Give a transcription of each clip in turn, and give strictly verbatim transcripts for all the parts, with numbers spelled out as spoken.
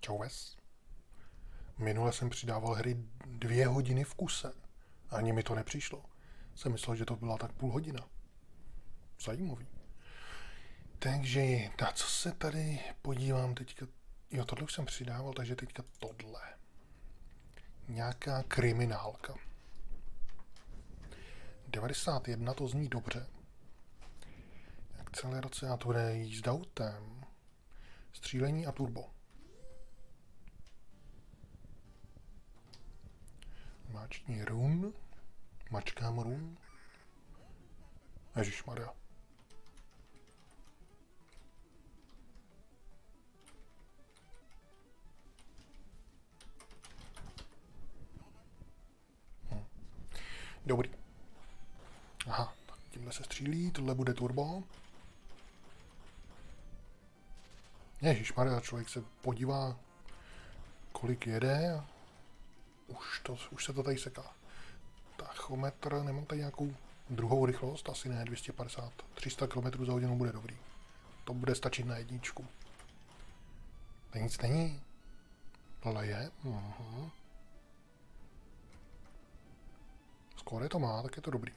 Čau ves. Minule jsem přidával hry dvě hodiny v kuse. Ani mi to nepřišlo. Jsem myslel, že to byla tak půl hodina. Zajímavý. Takže na co se tady podívám teďka? Jo, tohle už jsem přidával, takže teďka tohle. Nějaká kriminálka. devadesát jedna, to zní dobře. Akcelerace a to bude jízda autem. Střílení a turbo. Máčkní run. Mačkám run. Ježišmarja. Hm. Dobrý. Aha, tak tímhle se střílí, tohle bude turbo. Ježišmarja, člověk se podívá, kolik jede. Už, to, už se to tady seká. Tachometr, nemám tady nějakou druhou rychlost? Asi ne, dvě stě padesát. tři sta kilometrů za hodinu bude dobrý. To bude stačit na jedničku. Tady nic není. Tohle je. Uh-huh. Skoro to má, tak je to dobrý.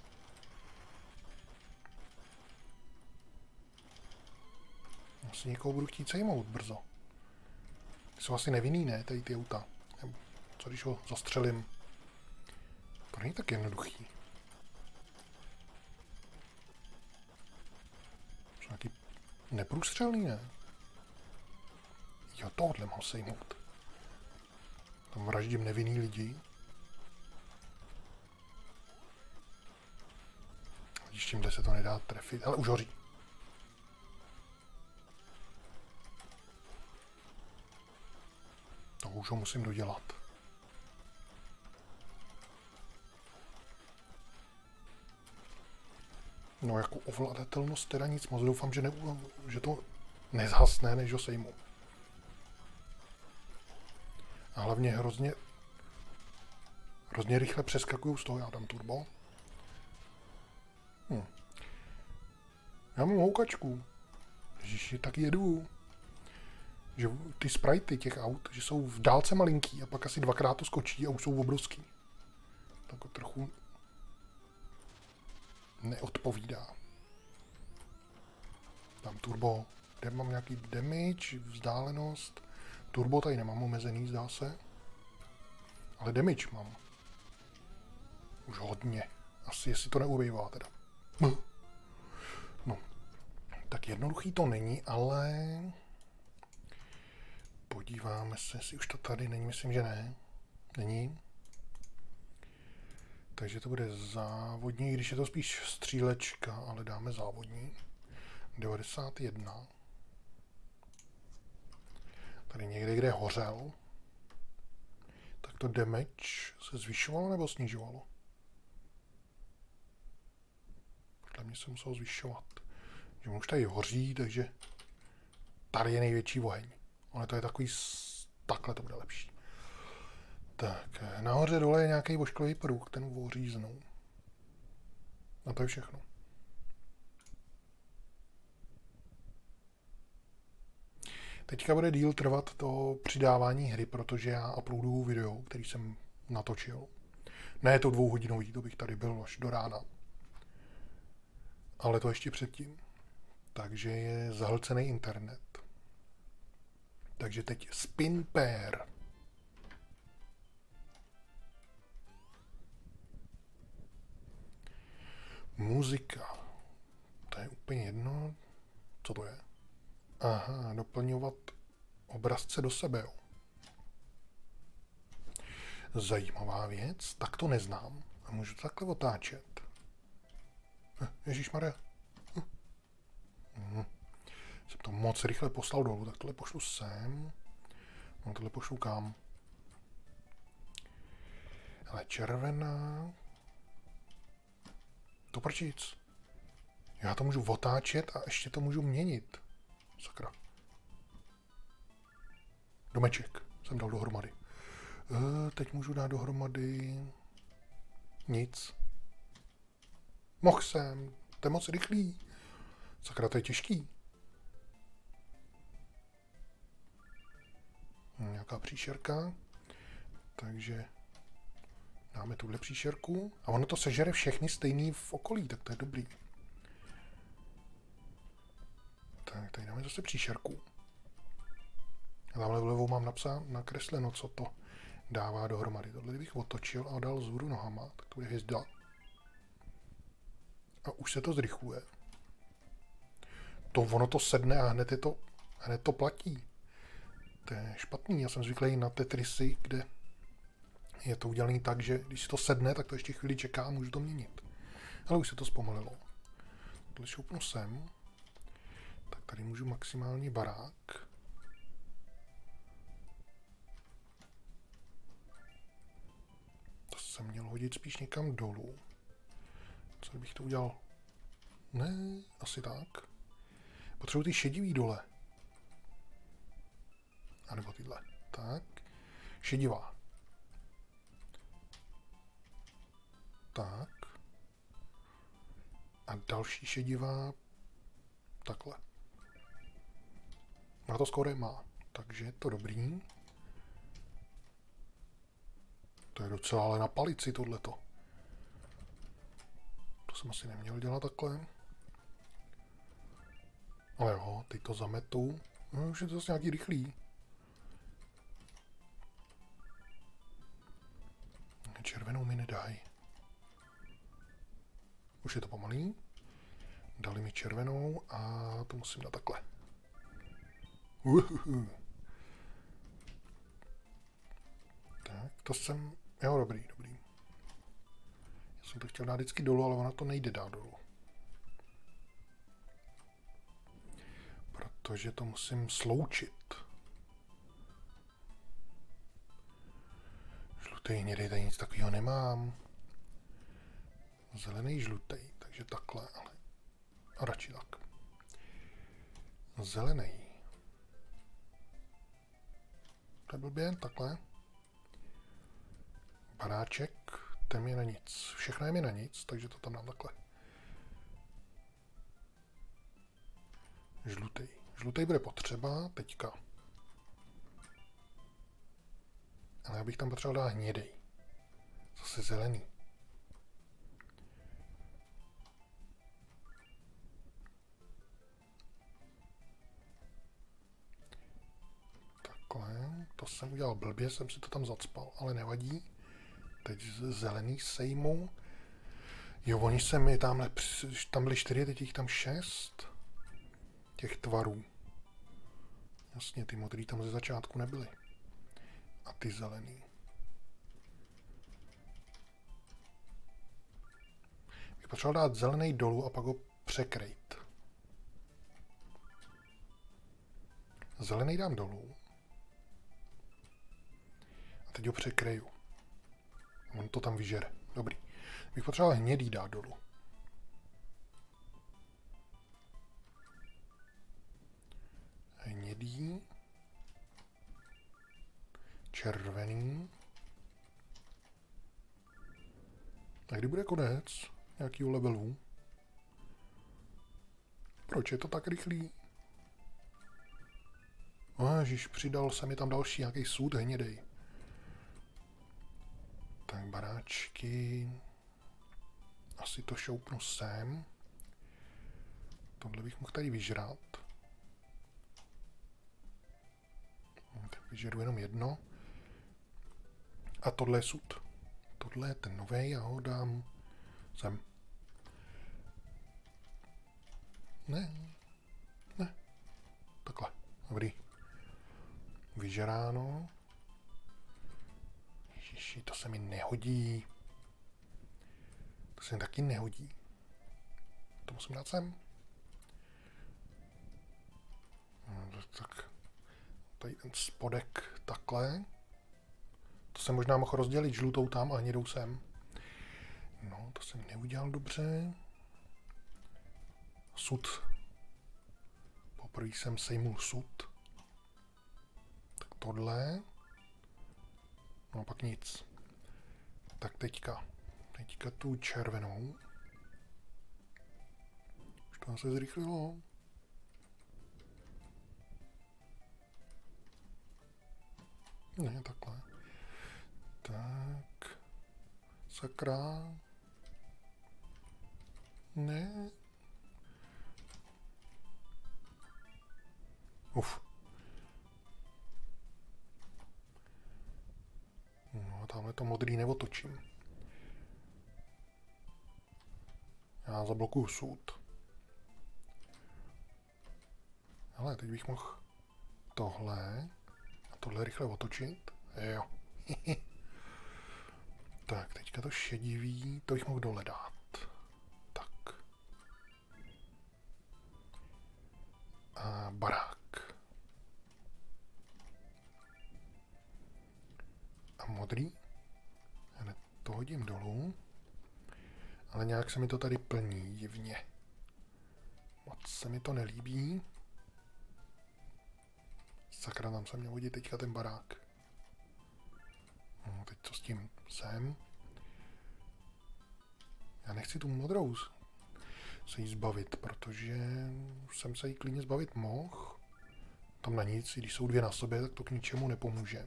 Asi někoho budu chtít sejmout brzo. Ty jsou asi nevinný, ne, tady ty auta. Co když ho zastřelím? To není tak jednoduchý. Jsou nějaký neprůstřelný, ne? Jo, tohle mám sejmout. Tam vraždím nevinný lidi. Když tímhle se to nedá trefit. Ale už hoří. To už ho musím dodělat. No jako ovladatelnost teda nic moc, doufám, že, ne, že to nezhasne, než ho sejmu. A hlavně hrozně hrozně rychle přeskakuju z toho, já dám turbo. Hm. Já mám houkačku. Ježiši, tak jedu. Že ty sprajty těch aut, že jsou v dálce malinký a pak asi dvakrát to skočí a už jsou obrovský. Tak trochu neodpovídá. Dám turbo, kde mám nějaký damage, vzdálenost. Turbo tady nemám omezený, zdá se. Ale damage mám. Už hodně. Asi jestli to neubejvá teda. No. Tak jednoduchý to není, ale podíváme se, jestli už to tady není, myslím, že ne. Není. Takže to bude závodní, když je to spíš střílečka, ale dáme závodní. devadesát jedna. Tady někde, kde hořel. Tak to damage se zvyšovalo nebo snižovalo? Podle mě se muselo zvyšovat. Že už tady hoří, takže tady je největší oheň. Ale to je takový, takhle to bude lepší. Tak, nahoře dole je nějaký vošklový pruh, ten oříznou. A to je všechno. Teďka bude díl trvat to přidávání hry, protože já uploaduju video, který jsem natočil. Ne je to dvouhodinový, to bych tady byl až do rána. Ale to ještě předtím. Takže je zahlcený internet. Takže teď Spin Pair. Muzika. To je úplně jedno. Co to je? Aha, doplňovat obrazce do sebe. Jo. Zajímavá věc. Tak to neznám. A můžu to takhle otáčet. Ježišmarja. Hm. Jsem to moc rychle poslal dolů, tak tohle pošlu sem. No tohle pošlu kam? Ale červená. To prčíc. Já to můžu otáčet a ještě to můžu měnit. Sakra. Domeček jsem dal dohromady. E, teď můžu dát dohromady nic. Mohl jsem. To je moc rychlý. Sakra, to je těžký. nějaká příšerka. Takže dáme tuhle příšerku. A ono to sežere všechny stejný v okolí, tak to je dobrý. Tak, tady dáme zase příšerku. A tamhle vlevo mám napsat, nakresleno, co to dává dohromady. Tohle bych otočil a dal vzhůru nohama, tak to bude hvězda. A už se to zrychluje. To ono to sedne a hned, je to, hned to platí. To je špatný. Já jsem zvyklý na Tetrisy, kde je to udělané tak, že když si to sedne, tak to ještě chvíli čeká a můžu to měnit. Ale už se to zpomalilo. Tohle šoupnu sem. Tak tady můžu maximálně barák. To jsem měl hodit spíš někam dolů. Co bych to udělal? Ne, asi tak. Potřebuji ty šedivý dole. A nebo tyhle. Tak. Šedivá. Tak. A další šedivá. Takhle. Na to skoro má. Takže je to dobrý. To je docela ale na palici tohleto. To jsem asi neměl dělat takhle. Ale jo, teď to zametu. No, už je to zase nějaký rychlý. Červenou mi nedají. Už je to pomalý. Dali mi červenou a to musím dát takhle. Uhuhu. Tak, to jsem... Jo, dobrý, dobrý. Já jsem to chtěl dát vždycky dolů, ale ona to nejde dát dolů. Protože to musím sloučit. Žlutý, hnědej, tady nic takového nemám. Zelený, žlutý, takže takhle, ale radši tak. Zelený. To je blbě, takhle. Baráček, ten je na nic. Všechno je mi na nic, takže to tam dám takhle. Žlutý. Žlutý bude potřeba teďka. Ale já bych tam potřeboval dát hnědej. Zase zelený. Takhle. To jsem udělal blbě, jsem si to tam zacpal, ale nevadí. Teď zelený sejmu. Jo, oni se mi tamhle, tam byly čtyři, teď jich tam šest. Těch tvarů. Jasně, ty modrý tam ze začátku nebyly. A ty zelený. Bych potřeboval dát zelený dolů a pak ho překrejt. Zelený dám dolů. A teď ho překreju. On to tam vyžere. Dobrý. Bych potřeboval hnědý dát dolů. Hnědý. Červený. A kdy bude konec nějakýho levelu? Proč je to tak rychlý? Ježiš, přidal se mi tam další nějaký sůd hnědej. Tak baráčky. Asi to šoupnu sem. Tohle bych mohl tady vyžrát. Tak vyžeru jenom jedno. A tohle je sud. Tohle je ten novej, já ho dám sem. Ne. Ne. Takhle. Dobrý. Vyžeráno. Ježiši, to se mi nehodí. To se mi taky nehodí. To musím dát sem. No, tak. Tady ten spodek takhle. To jsem možná mohl rozdělit žlutou tam a hnědou sem. No, to jsem neudělal dobře. Sud. Poprvé jsem sejmul sud. Tak tohle. No a pak nic. Tak teďka. Teďka tu červenou. Už to se zrychlilo. Ne, takhle. Tak. Sakra. Ne. Uf. No, tamhle to modrý neotočím. Já zablokuju soud. Ale teď bych mohl tohle a tohle rychle otočit. Jo. Tak, teďka to šedivý, to bych mohl dole dát. Tak. A barák. A modrý. Hned to hodím dolů. Ale nějak se mi to tady plní divně. Moc se mi to nelíbí. Sakra, tam se měl hodit teďka ten barák. No, teď co s tím sem? Já nechci tu modrou se jí zbavit, protože jsem se jí klidně zbavit mohl. Tam na nic, když jsou dvě na sobě, tak to k ničemu nepomůže.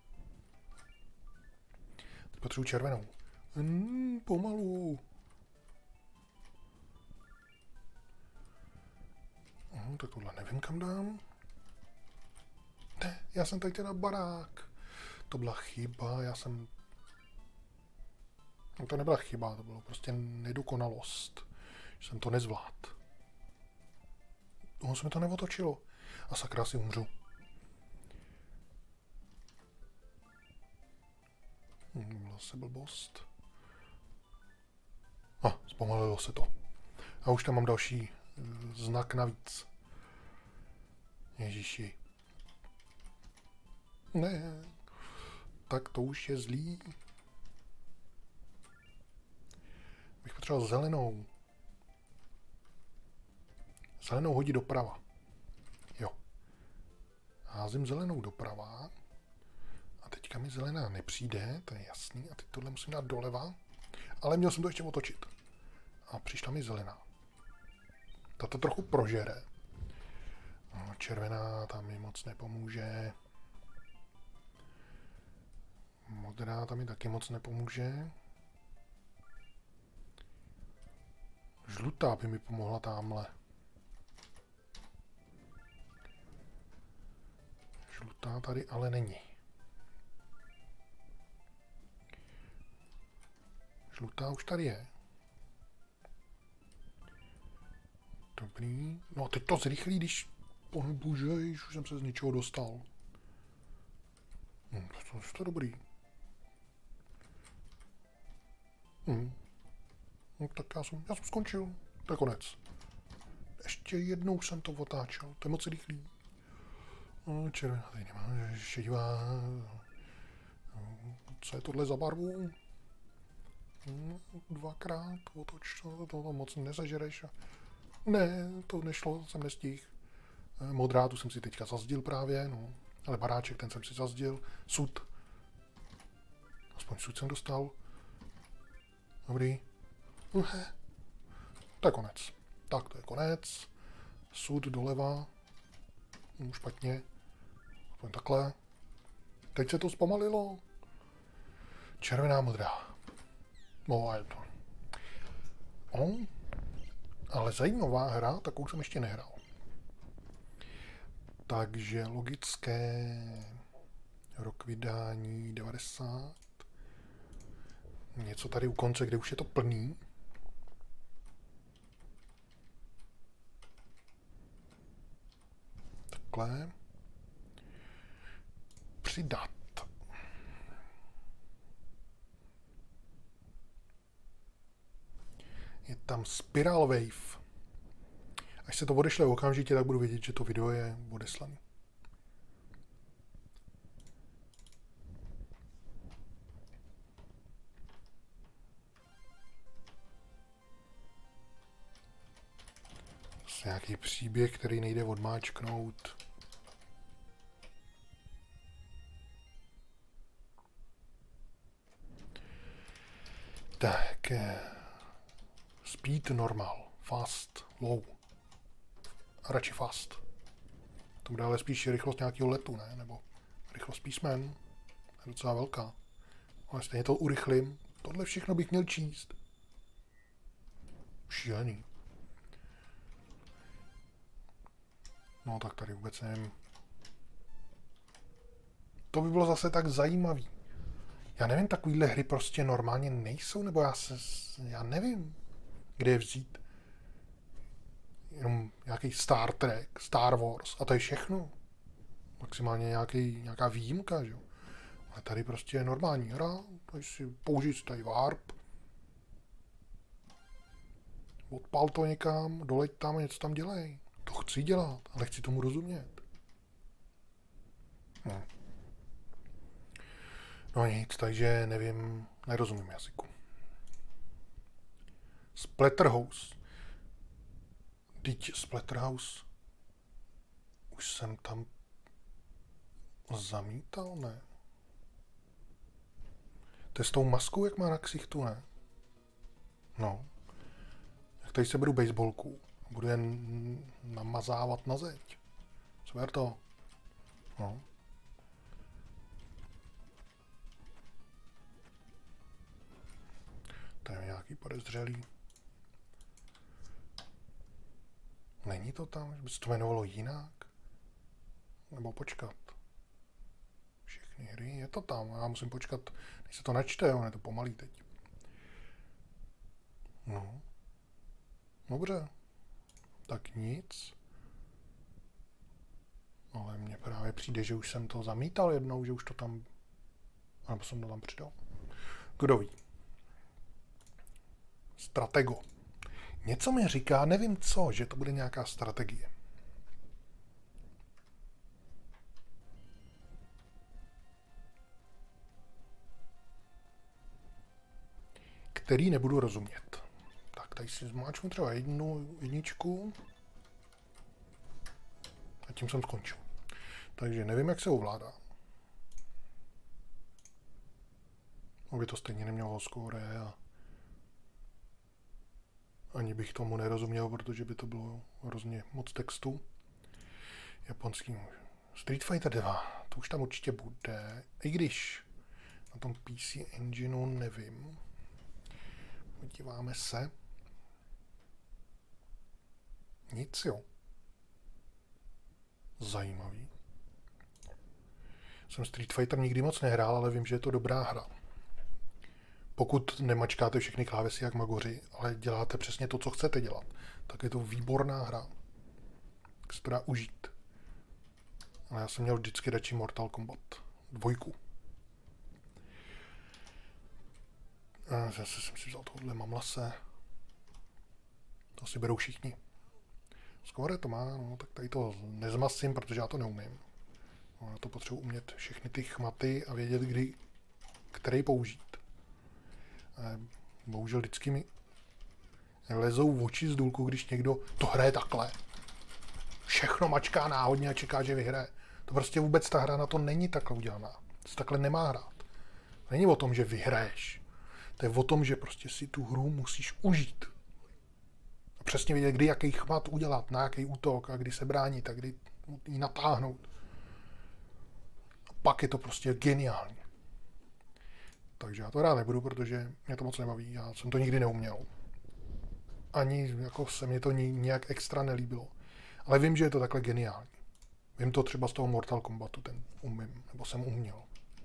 Teď potřebuji červenou. Hmm, pomalu. No, tak tohle nevím, kam dám. Ne, já jsem tady teda barák. To byla chyba, já jsem... No, to nebyla chyba, to bylo prostě nedokonalost. Že jsem to nezvládl. Ono se mi to neotočilo. A sakra, si umřu. Hm, zase blbost. A, ah, zpomalilo se to. A už tam mám další uh, znak navíc. Ježiši. Ne, tak to už je zlý. Bych potřeboval zelenou. Zelenou hodit doprava. Jo. Házím zelenou doprava. A teďka mi zelená nepřijde, to je jasný. A teď tohle musím dát doleva. Ale měl jsem to ještě otočit. A přišla mi zelená. Tato trochu prožere. No, červená tam mi moc nepomůže. Modrá tam mi taky moc nepomůže. Žlutá by mi pomohla tamhle. Žlutá tady ale není. Žlutá už tady je. Dobrý. No a teď to zrychlí, když... Oh, bože, už jsem se z ničeho dostal. Hm, to, to, to je dobrý. Hm. No, tak já jsem, já jsem skončil. To je konec. Ještě jednou jsem to otáčel. To je moc rychlý. No, červená tady nemá. Šedivá. Co je tohle za barvu? Hm, dvakrát otoč to, to, to moc nezažereš. Ne, to nešlo, jsem nestihl. Modrá, tu jsem si teďka zazdil právě, no. Ale baráček, ten jsem si zazdil. Sud. Aspoň sud jsem dostal. Dobrý. Uh, to je konec. Tak, to je konec. Sud doleva. Hm, špatně. Aspoň takhle. Teď se to zpomalilo. Červená, modrá. No a je to. No, ale zajímavá hra, takovou jsem ještě nehrál. Takže logické rok vydání devadesát. Něco tady u konce, kde už je to plný. Takhle. Přidat. Je tam Spiral Wave. Až se to odešle okamžitě, tak budu vědět, že to video je odeslané. Zase nějaký příběh, který nejde odmáčknout. Tak. Speed normal, fast, low. A radši fast. To bude ale spíš rychlost nějakého letu, ne? Nebo rychlost písmen. Je docela velká. Ale stejně to urychlím. Tohle všechno bych měl číst. Šílený. No tak tady vůbec nevím. To by bylo zase tak zajímavý. Já nevím, takovýhle hry prostě normálně nejsou, nebo já se, já nevím, kde je vzít. Jenom nějaký Star Trek, Star Wars a to je všechno. Maximálně nějaký, nějaká výjimka, že jo. Ale tady prostě je normální hra, tady si použít tady warp. Odpal to někam, doleď tam a něco tam dělej. To chci dělat, ale chci tomu rozumět. Hm. No nic, takže nevím, nerozumím jazyku. Splatterhouse. Teď Splatterhouse. Už jsem tam zamítal, ne? To je s tou maskou, jak má na ksichtu, ne? No. Jak tady se beru baseballku. Budu jen namazávat na zeď. Sver to. No. To je nějaký podezřelý. Není to tam, že by se to jmenovalo jinak? Nebo počkat. Všechny hry, je to tam. Já musím počkat, než se to načte, on je to pomalý teď. No. Dobře. Tak nic. Ale mně právě přijde, že už jsem to zamítal jednou, že už to tam... Nebo jsem to tam přidal. Kdo ví? Stratego. Něco mi říká, nevím co, že to bude nějaká strategie. Který nebudu rozumět. Tak tady si zmáčknu třeba jednu jedničku. A tím jsem skončil. Takže nevím, jak se ovládá. Aby to stejně nemělo skóre a ani bych tomu nerozuměl, protože by to bylo hrozně moc textu. Japonský Street Fighter dva, to už tam určitě bude. I když na tom P C Engineu nevím. Podíváme se. Nic, jo. Zajímavý. Jsem Street Fighter nikdy moc nehrál, ale vím, že je to dobrá hra. Pokud nemačkáte všechny klávesy jak magoři, ale děláte přesně to, co chcete dělat, tak je to výborná hra. Tak se to dá užít. Ale já jsem měl vždycky radši Mortal Kombat dvojku. A zase jsem si vzal tohle mamlase. To si berou všichni. Skoro to má, no, tak tady to nezmasím, protože já to neumím. No, já to potřebuji umět všechny ty chmaty a vědět, kdy, který použít. A bohužel vždycky mi lezou v oči z důlku, když někdo to hraje takhle. Všechno mačká náhodně a čeká, že vyhraje. To prostě vůbec ta hra na to není takhle udělaná. To se takhle nemá hrát. Není o tom, že vyhraješ. To je o tom, že prostě si tu hru musíš užít. A přesně vědět, kdy jaký chmat udělat, na jaký útok a kdy se bránit a kdy ji natáhnout. A pak je to prostě geniální. Takže já to hrát nebudu, protože mě to moc nebaví. Já jsem to nikdy neuměl. Ani jako se mi to nějak extra nelíbilo. Ale vím, že je to takhle geniální. Vím to třeba z toho Mortal Kombatu, ten umím, nebo jsem uměl.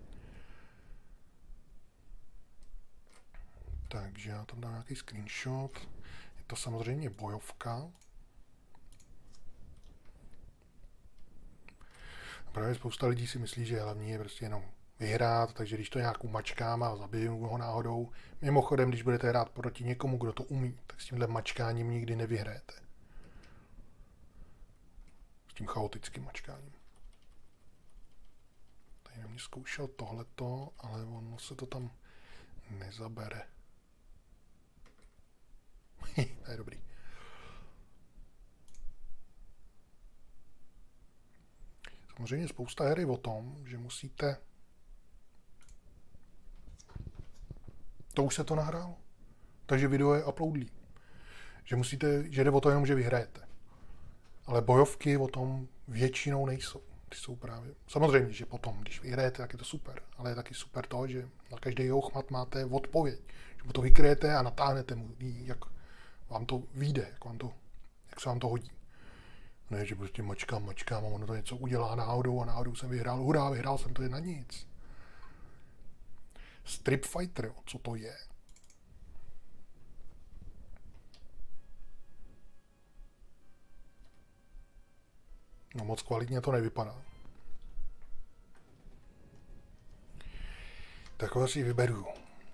Takže já tam dám nějaký screenshot. Je to samozřejmě bojovka. A právě spousta lidí si myslí, že hlavní je prostě jenom vyhrát, takže když to nějak umačkám a zabiju ho náhodou. Mimochodem, když budete hrát proti někomu, kdo to umí, tak s tímhle mačkáním nikdy nevyhrajete. S tím chaotickým mačkáním. Tady na mě zkoušel tohleto, ale ono se to tam nezabere. To je dobrý. Samozřejmě spousta her je o tom, že musíte... To už se to nahrálo. Takže video je uploadlý. Že musíte, že jde o to jenom, že vyhrajete. Ale bojovky o tom většinou nejsou. Ty ty jsou právě... Samozřejmě, že potom, když vyhrajete, tak je to super. Ale je taky super to, že na každý jeho chmat máte odpověď. Že mu to vykryjete a natáhnete mu, jak vám to vyjde, jak, vám to, jak se vám to hodí. Ne, že prostě mačkám, mačkám a ono to něco udělá náhodou a náhodou jsem vyhrál. Hurá, vyhrál jsem, to je na nic. Strip Fighter, co to je? No moc kvalitně to nevypadá. Takové si vyberu.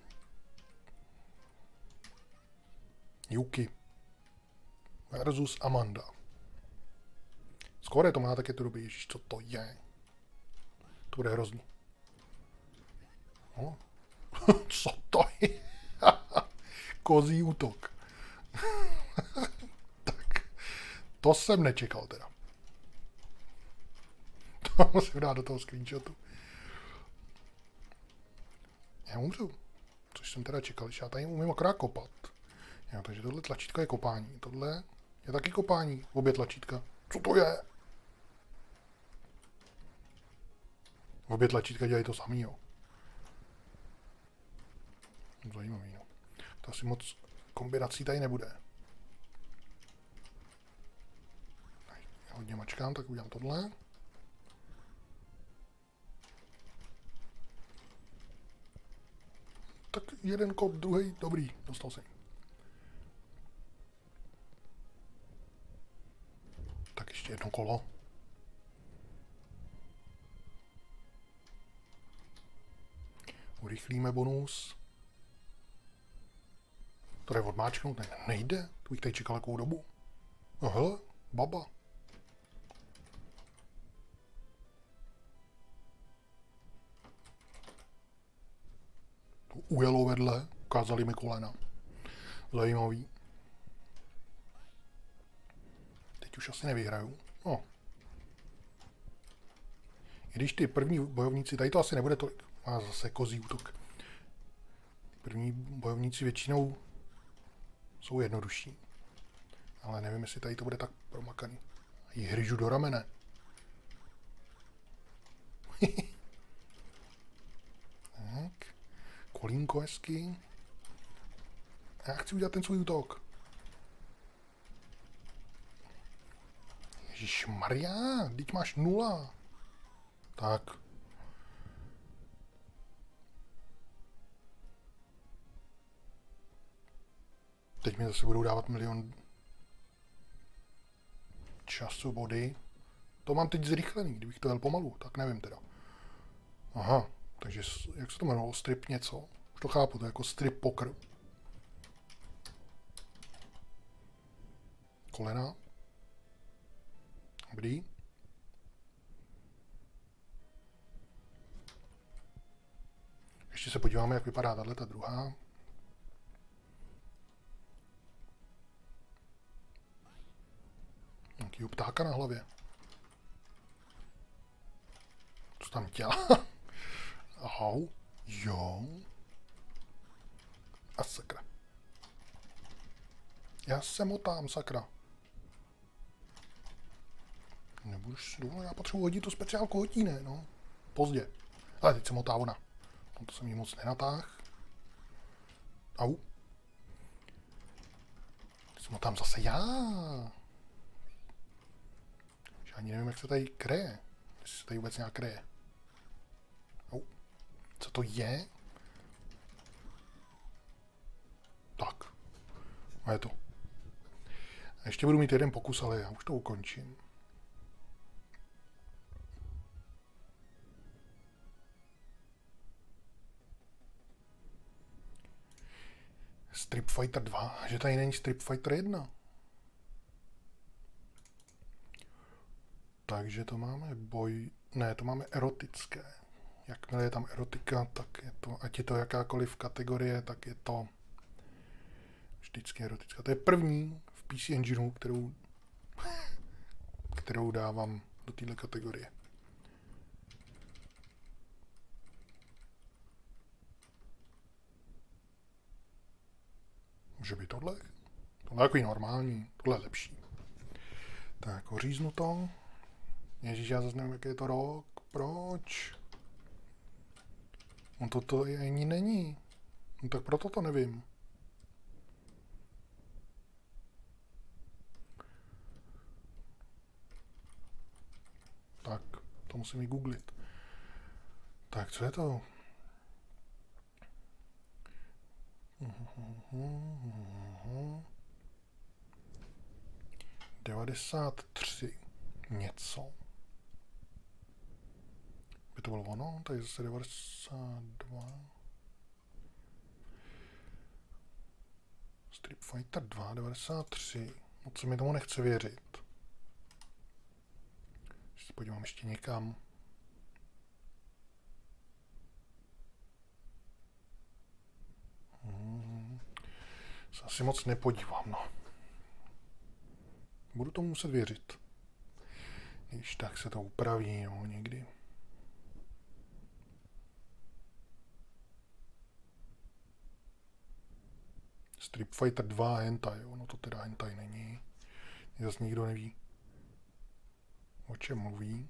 Yuki versus Amanda. Skoro to má taky tu doby, ježiš, co to je? To bude hrozný. No. Co to je? Kozí útok. Tak, to jsem nečekal teda. To musím dát do toho screenshotu. Já umřu. Což jsem teda čekal, že já tady umím akorát kopat. Jo, takže tohle tlačítko je kopání. Tohle je taky kopání. Obě tlačítka. Co to je? Obě tlačítka dělají to samý, jo. Zajímavý, no. To asi moc kombinací tady nebude. Já hodně mačkám, tak udělám tohle. Tak jeden kop, druhý, dobrý, dostal jsem. Tak ještě jedno kolo. Urychlíme bonus. To je odmáčknout, ne, nejde. To bych tady čekal jakou dobu. No hele, baba. To ujelo vedle, ukázali mi kolena. Zajímavý. Teď už asi nevyhraju. No. I když ty první bojovníci, tady to asi nebude tolik. Má zase kozí útok. První bojovníci většinou jsou jednodušší. Ale nevím, jestli tady to bude tak promakaný. Jí hryžu do ramene. Tak. Kolínko hezky. Já chci udělat ten svůj útok. Ježišmarja, teď máš nula. Tak. Teď mi zase budou dávat milion času, body. To mám teď zrychlený, kdybych to jel pomalu, tak nevím teda. Aha, takže jak se to jmenovalo? Strip něco? Už to chápu, to je jako strip poker. Kolena. Dobrý. Ještě se podíváme, jak vypadá tahle ta druhá. Nějakýho ptáka na hlavě. Co tam dělá? Ahau. Jo. A sakra. Já se motám, sakra. Nebudeš, no, já potřebuji hodit tu speciálku, hodí, ne, no. Pozdě. Ale teď se motá ona. No, to jsem jí moc nenatáh. Au. Teď se motám zase já. Že ani nevím, jak se tady kreje. Jestli se tady vůbec nějak kreje. Au. Co to je? Tak. A je to. A ještě budu mít jeden pokus, ale já už to ukončím. Strip Fighter dva, že tady není Strip Fighter jedna. Takže to máme boj, ne, to máme erotické. Jakmile je tam erotika, tak je to, ať je to jakákoliv kategorie, tak je to vždycky erotická. To je první v P C Engineu, kterou, kterou dávám do téhle kategorie. Může být tohle? Tohle je takový normální, tohle je lepší. Tak, oříznu to. Ježíš, já zase nevím, jaký je to rok. Proč? No to to ani není. No tak proto to nevím. Tak, to musím i googlit. Tak, co je to? devadesát tři. Něco. By to bylo ono? Tady zase devadesát dva. Street Fighter dva, devadesát tři. Moc se mi tomu nechce věřit. Když se podívám ještě někam. Hmm. Se asi moc nepodívám, no. Budu tomu muset věřit. Když tak se to upraví, jo, někdy. Street Fighter dva hentai, jo, no to teda hentai není. Zase nikdo neví, o čem mluví.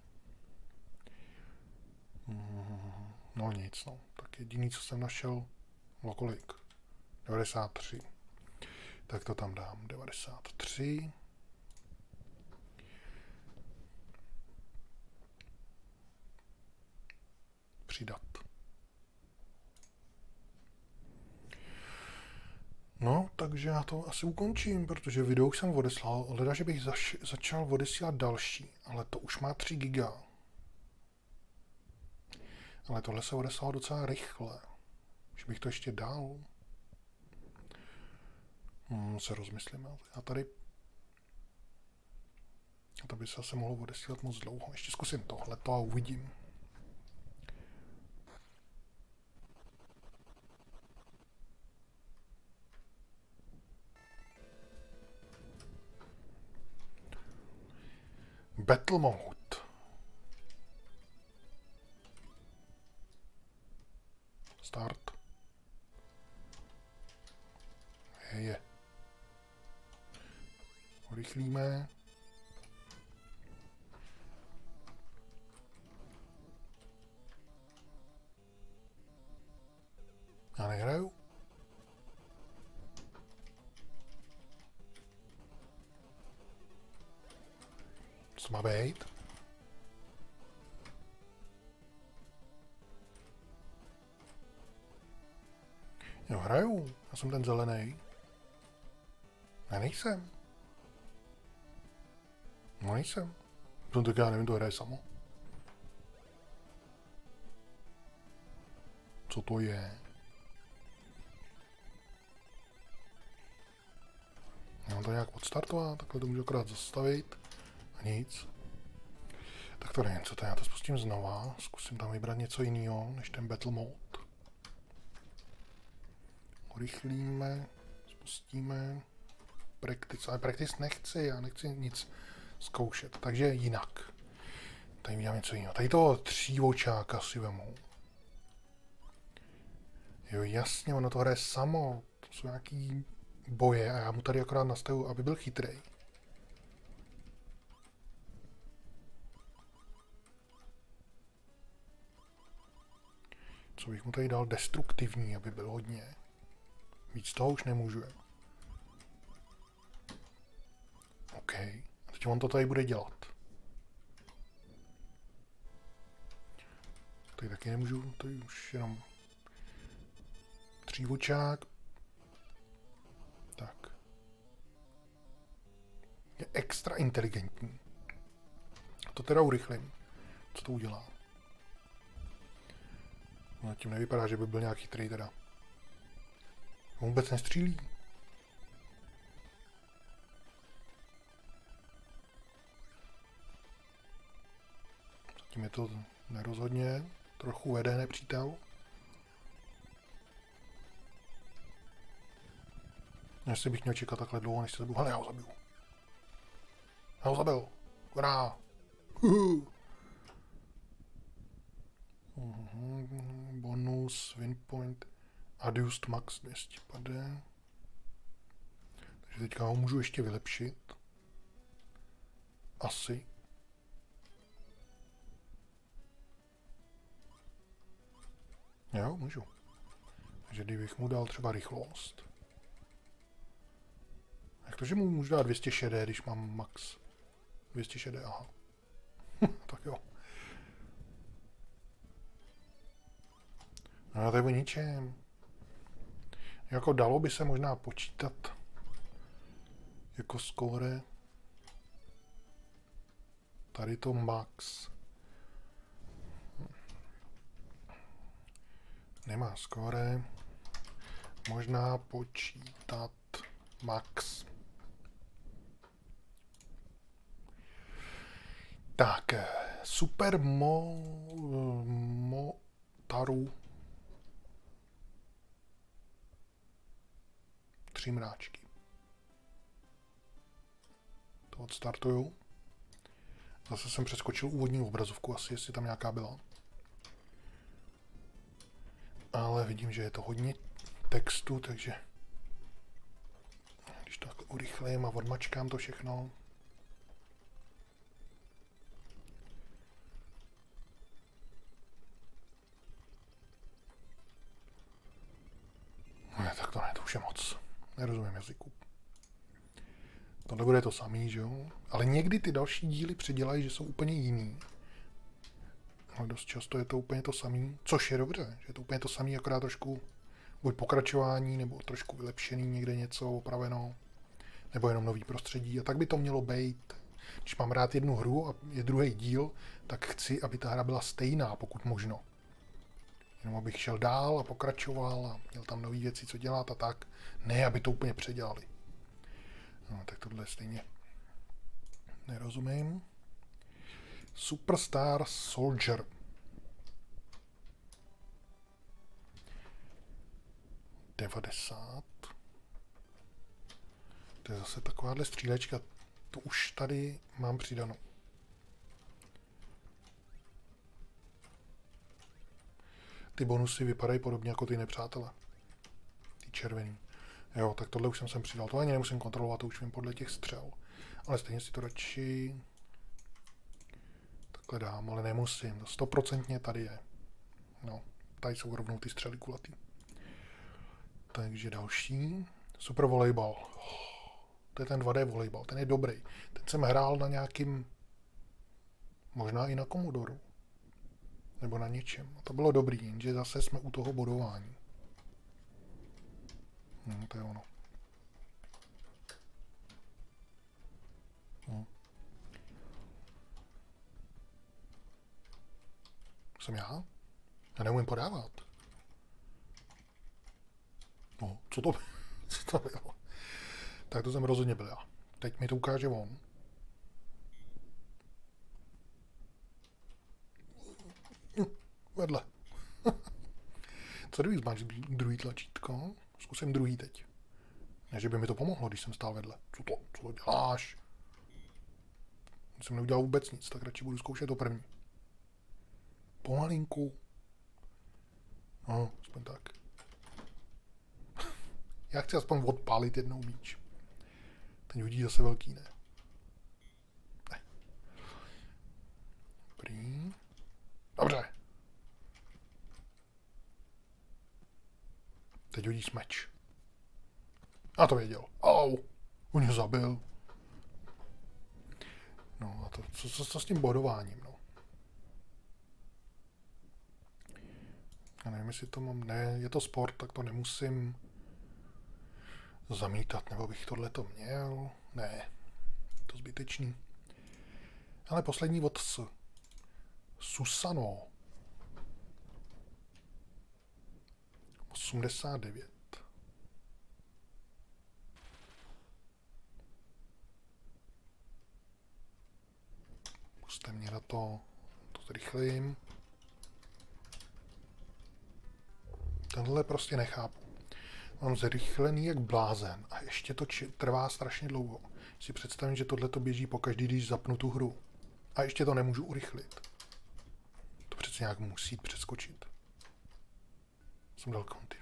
No nic, no. Tak jediný, co jsem našel, bylo kolik? devadesát tři. Tak to tam dám. devadesát tři. Přidat. No, takže já to asi ukončím, protože video už jsem odeslal. Leda, že bych zaš, začal odesílat další, ale to už má tři giga. Ale tohle se odeslalo docela rychle. Že bych to ještě dal. Hmm, se rozmyslím. A tady... A to by se asi mohlo odesílat moc dlouho. Ještě zkusím tohleto a uvidím. Battle Mode. Start. Je, je. Urychlíme. Já nehraju. Co má být? Jo, hraju. Já jsem ten zelený. Já nejsem. No nejsem. No tak já nevím, to hraje samo. Co to je? Já mám to nějak odstartovat, takhle to můžu akorát zastavit. A nic. Tak to nevím, co to je, já to spustím znova. Zkusím tam vybrat něco jiného, než ten Battle Mode. Urychlíme, spustíme. Practice, ale practice nechci, já nechci nic zkoušet, takže jinak. Tady udělám něco jiného. Tady toho třívočáka si vemu. Jo, jasně, ono to hraje samo. To jsou nějaký boje a já mu tady akorát nastavu, aby byl chytrej. Co bych mu tady dal? Destruktivní, aby byl hodně. Víc toho už nemůžu. OK. A teď on to tady bude dělat. Tady taky nemůžu, tady už jenom třívočák. Tak. Je extra inteligentní. A to teda urychlím. Co to udělá? No, tím nevypadá, že by byl nějak chytrý teda. On vůbec nestřílí. Zatím je to nerozhodně. Trochu vede nepřítel. Jestli bych měl čekat takhle dlouho, než se zabiju. Ale já ho zabiju. Já ho zabil. Hurá. Uhu. Uhum. Bonus, win point, adjust max dvě stě padá. Takže teďka ho můžu ještě vylepšit. Asi. Jo, můžu. Takže kdybych mu dal třeba rychlost. Jak to, že mu můžu dát dvě stě šedesát, když mám max dvě stě šedesát, aha. Tak jo. No to je o ničem. Jako dalo by se možná počítat jako skóre. Tady to max. Nemá skóre. Možná počítat max. Tak, super mo, motaru. Tři mráčky. To odstartuju. Zase jsem přeskočil úvodní obrazovku, asi jestli tam nějaká byla. Ale vidím, že je to hodně textu, takže když to tak urychlím a odmačkám to všechno. Ne, tak to ne, to už je moc. Nerozumím jazyku. Tohle bude to samý, že jo? Ale někdy ty další díly předělají, že jsou úplně jiný. Ale dost často je to úplně to samý, což je dobře, že je to úplně to samý, akorát trošku buď pokračování, nebo trošku vylepšený někde něco, opraveno, nebo jenom nový prostředí. A tak by to mělo být. Když mám rád jednu hru a je druhý díl, tak chci, aby ta hra byla stejná, pokud možno. Jenom abych šel dál a pokračoval a měl tam nové věci, co dělat a tak. Ne, aby to úplně předělali. No, tak tohle stejně nerozumím. Superstar Soldier. devadesát. To je zase takováhle střílečka. To už tady mám přidanou. Ty bonusy vypadají podobně jako ty nepřátelé. Ty červený. Jo, tak tohle už jsem sem přidal. To ani nemusím kontrolovat, to už vím podle těch střel. Ale stejně si to radši takhle dám, ale nemusím. To stoprocentně tady je. No, tady jsou rovnou ty střely kulatý. Takže další. Super volejbal. To je ten dva dé volejbal, ten je dobrý. Ten jsem hrál na nějakým, možná i na Commodoru. Nebo na něčem. A to bylo dobrý, jenže zase jsme u toho bodování. No, to je ono. No. Jsem já? Já neumím podávat. No, co to, co to bylo? Tak to jsem rozhodně byl já. Teď mi to ukáže on. Hm, vedle. Co kdybych zmáčkl druhý tlačítko? Zkusím druhý teď. Ne, že by mi to pomohlo, když jsem stál vedle. Co to, co to děláš? Jsem neudělal vůbec nic, tak radši budu zkoušet to první. Pomalinku. No, aspoň tak. Já chci aspoň odpálit jednou míč. Ten hodí zase velký, ne? Ne. Dobrý. Dobře. Teď hodí meč. A to věděl. Au. On ho zabil. No a to, co, co, co s tím bodováním, no? Já nevím, jestli to mám, ne, je to sport, tak to nemusím zamítat, nebo bych tohleto měl. Ne, je to zbytečný. Ale poslední od S. Susano. osmdesát devět. Puste mě na to, to zrychlím. Tenhle prostě nechápu. Mám zrychlený jak blázen a ještě to či- trvá strašně dlouho. Si představím, že tohle to běží pokaždý, když zapnu tu hru. A ještě to nemůžu urychlit. To přece nějak musí přeskočit. Jsem dal konty.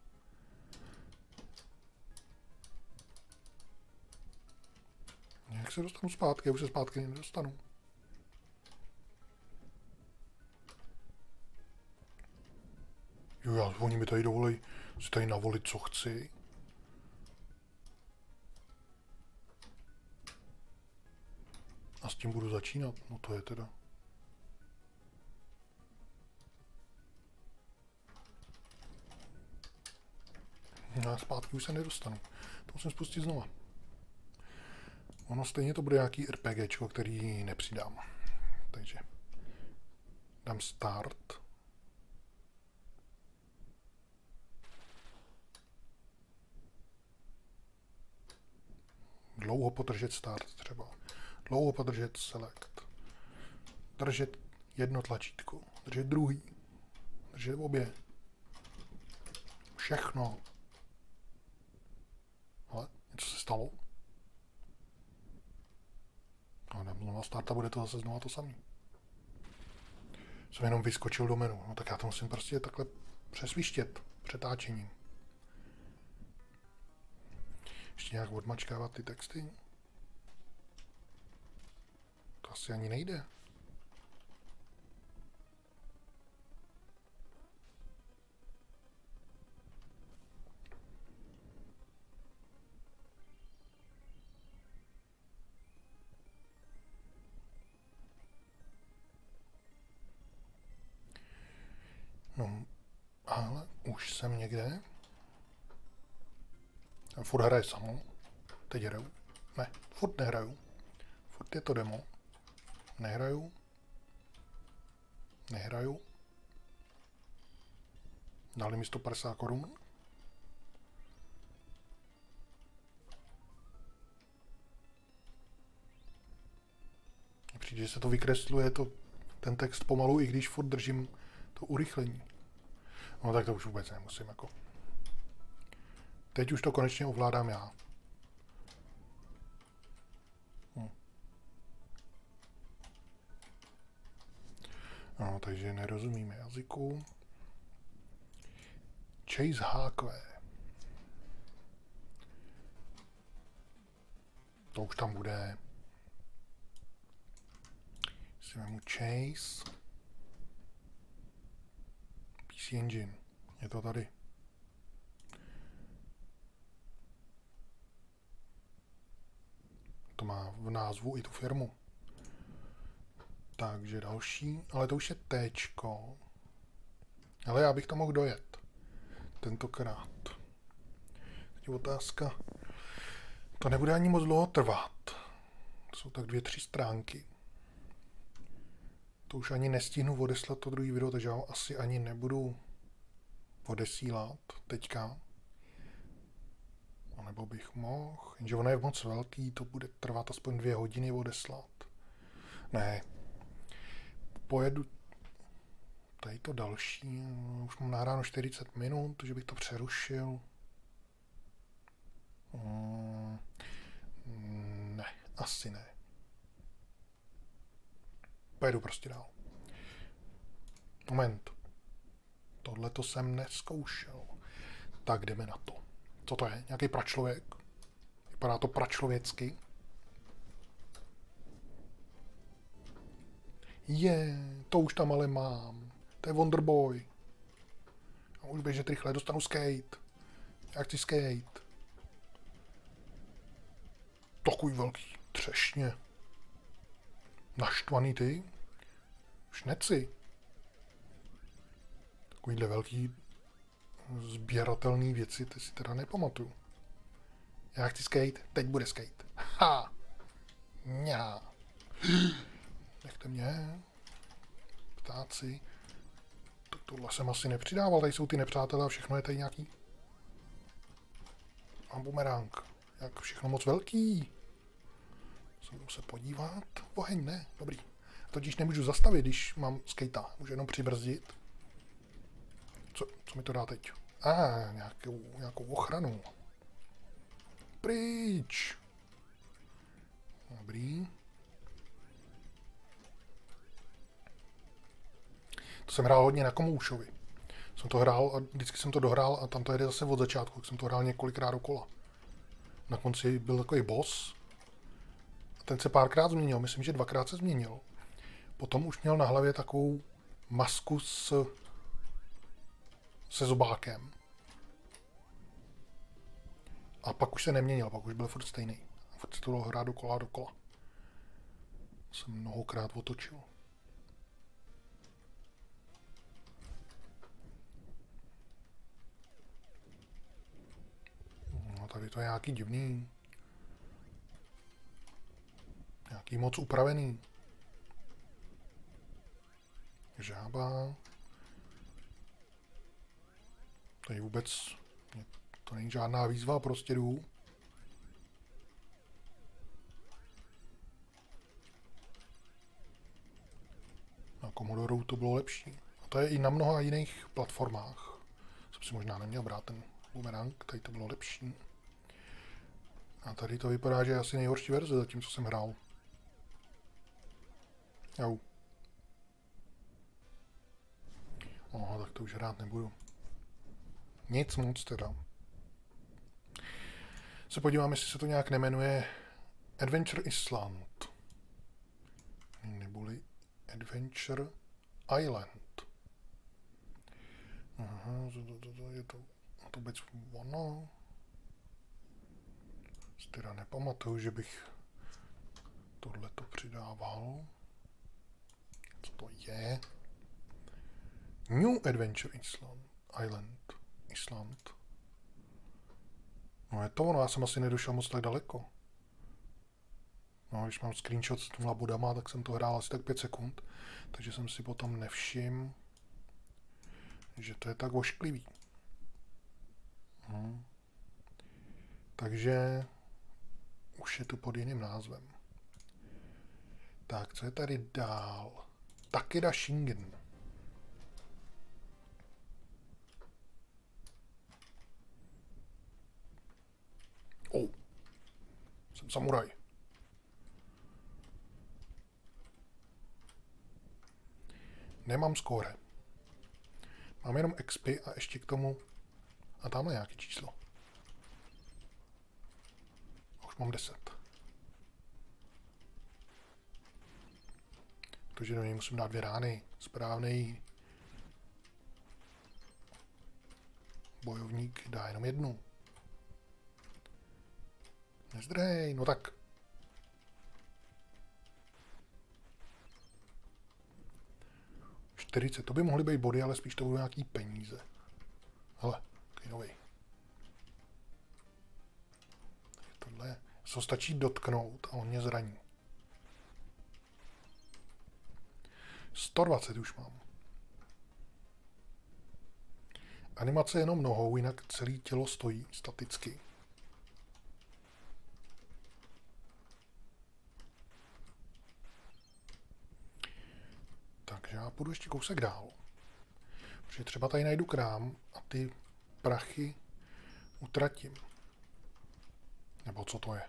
Jak se dostanu zpátky? Já už se zpátky nedostanu. Jo, oni mi tady dovolí si tady navolit, co chci. A s tím budu začínat, no to je teda. No, zpátky už se nedostanu. To musím spustit znova. Ono stejně to bude nějaký RPGčko, který nepřidám. Takže dám start. Dlouho podržet start třeba. Dlouho podržet select. Držet jedno tlačítko. Držet druhý. Držet obě. Všechno. Ale něco se stalo. No, dám znova start a bude to zase znova to samé. Jsem jenom vyskočil do menu. No tak já to musím prostě takhle přesvištět přetáčením. Ještě nějak odmačkávat ty texty. To asi ani nejde. No, ale už jsem někde. A furt hraje samo. Teď hraju. Ne, furt nehraju. Furt je to demo. Nehraju. Nehraju. Dali mi sto padesát korun. Přijde, že se to vykresluje to, ten text pomalu, i když furt držím to urychlení. No tak to už vůbec nemusím jako. Teď už to konečně ovládám já. Hm. No, takže nerozumíme jazyku. Chase H Q. To už tam bude. Si vemu Chase. P C Engine. Je to tady. To má v názvu i tu firmu. Takže další, ale to už je Tčko. Ale já bych to mohl dojet. Tentokrát. Teď otázka. To nebude ani moc dlouho trvat. To jsou tak dvě, tři stránky. To už ani nestihnu odeslat to druhý video, takže já ho asi ani nebudu odesílat teďka. A nebo bych mohl, jenže ono je moc velký, to bude trvat aspoň dvě hodiny odeslat. Ne. Pojedu tady to další, už mám nahráno čtyřicet minut, že bych to přerušil. Hmm. Ne, asi ne. Pojedu prostě dál. Moment. Tohle to jsem nezkoušel. Tak jdeme na to. Co to je? Nějaký pračlověk? Vypadá to pračlověcky. Je, to už tam ale mám. To je Wonderboy. A už běžet rychle, dostanu skate. Já chci skate. Takový velký třešně. Naštvaný ty. Šneci. Takovýhle velký sběratelný věci, ty si teda nepamatuju. Já chci skate, teď bude skate. Ha! Ňá. Nechte mě. Ptáci. To, tohle jsem asi nepřidával, tady jsou ty nepřátelé a všechno je tady nějaký. Mám bumerang. Jak všechno moc velký. Musím se podívat. Oheň, ne? Dobrý. Totiž nemůžu zastavit, když mám skejta. Můžu jenom přibrzdit. Co, co mi to dá teď? A, ah, nějakou, nějakou ochranu. Pryč. Dobrý. To jsem hrál hodně na Komoušovi. Jsem to hrál a vždycky jsem to dohrál a tam to jede zase od začátku. Jsem to hrál několikrát dokola. Na konci byl takový boss. A ten se párkrát změnil. Myslím, že dvakrát se změnil. Potom už měl na hlavě takovou masku s se zobákem. A pak už se neměnil, pak už byl furt stejný. Furt se to dalo hrát dokola a dokola. Jsem mnohokrát otočil. No tady to je nějaký divný. Nějaký moc upravený. Žába. Tady vůbec, to není žádná výzva, prostě jdu. Na Commodoru to bylo lepší. A to je i na mnoha jiných platformách. Jsem si možná neměl brát ten Boomerang, tady to bylo lepší. A tady to vypadá, že je asi nejhorší verze zatím, co jsem hrál. Jau. Aha, tak to už hrát nebudu. Nic moc teda. Se podívám, jestli se to nějak nemenuje Adventure Island. Neboli Adventure Island. Aha, to, to, to, je to, to vůbec ono. Teda nepamatuju, že bych tohleto přidával. Co to je? New Adventure Island. Island. Island. No je to ono, já jsem asi nedošel moc tak daleko. No, když mám screenshot s těma bodama, tak jsem to hrál asi tak pět sekund. Takže jsem si potom nevšiml, že to je tak ošklivý. Hm. Takže už je to pod jiným názvem. Tak, co je tady dál? Takeda Shingen. Oh. Jsem samuraj. Nemám skóre. Mám jenom X P a ještě k tomu... A tamhle nějaké číslo. Už mám deset. Takže do něj musím dát dvě rány. Správný bojovník dá jenom jednu. Nezdrhej, no tak. čtyřicet, to by mohly být body, ale spíš to budou nějaký peníze. Hele, takový nový. Tohle se stačí dotknout a on mě zraní. sto dvacet už mám. Animace jenom nohou, jinak celé tělo stojí staticky. Takže já půjdu ještě kousek dál. Protože třeba tady najdu krám a ty prachy utratím. Nebo co to je?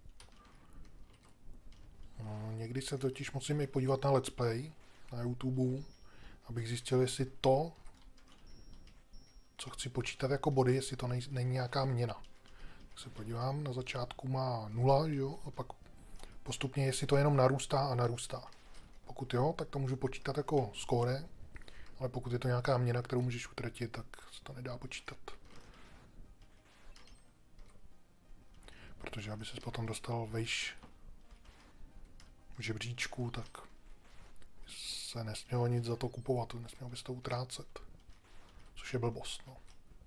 No, někdy se totiž musím i podívat na let's play na YouTube, abych zjistil, jestli to, co chci počítat jako body, jestli to nej, není nějaká měna. Tak se podívám, na začátku má nula, jo, a pak postupně, jestli to jenom narůstá a narůstá. Pokud jo, tak to můžu počítat jako skóre, ale pokud je to nějaká měna, kterou můžeš utratit, tak se to nedá počítat. Protože aby ses potom dostal vejš v žebříčku, tak se nesmělo nic za to kupovat, nesmělo bys to utrácet. Což je blbost, no.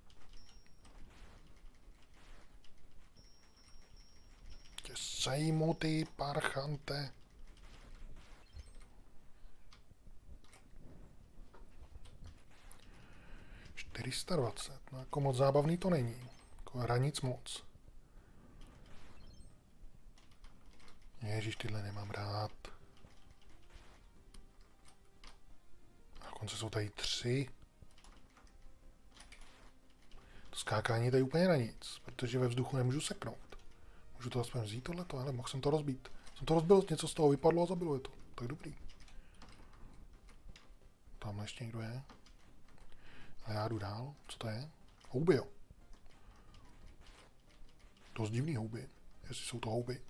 Tě sejmu, ty parchante. čtyři sta dvacet, no jako moc zábavný to není. Jako hra nic moc. Ježíš, tyhle nemám rád. A dokonce jsou tady tři. To skákání je tady úplně na nic, protože ve vzduchu nemůžu seknout. Můžu to aspoň vzít tohleto, ale mohl jsem to rozbít. Jsem to rozbil, něco z toho vypadlo a zabilo je to. Tak dobrý. Tamhle ještě někdo je. A já jdu dál. Co to je? Houby, jo. Dost divný houby. Jestli jsou to houby.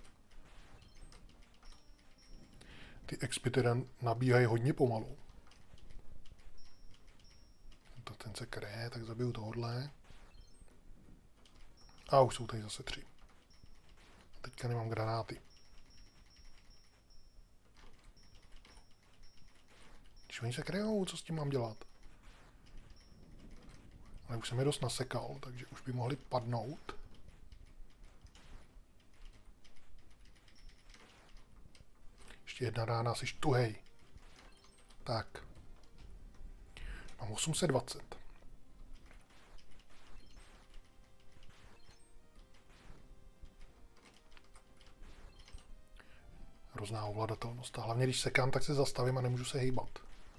Ty expy teda nabíhají hodně pomalu. Ten se kryje, tak zabiju tohodle. A už jsou tady zase tři. Teďka nemám granáty. Když oni se kryjou, co s tím mám dělat? Ale už jsem je dost nasekal, takže už by mohli padnout. Ještě jedna rána, jsi tuhej. Tak. Mám osm set dvacet. Hrozná ovladatelnost. A hlavně, když sekám, tak se zastavím a nemůžu se hejbat.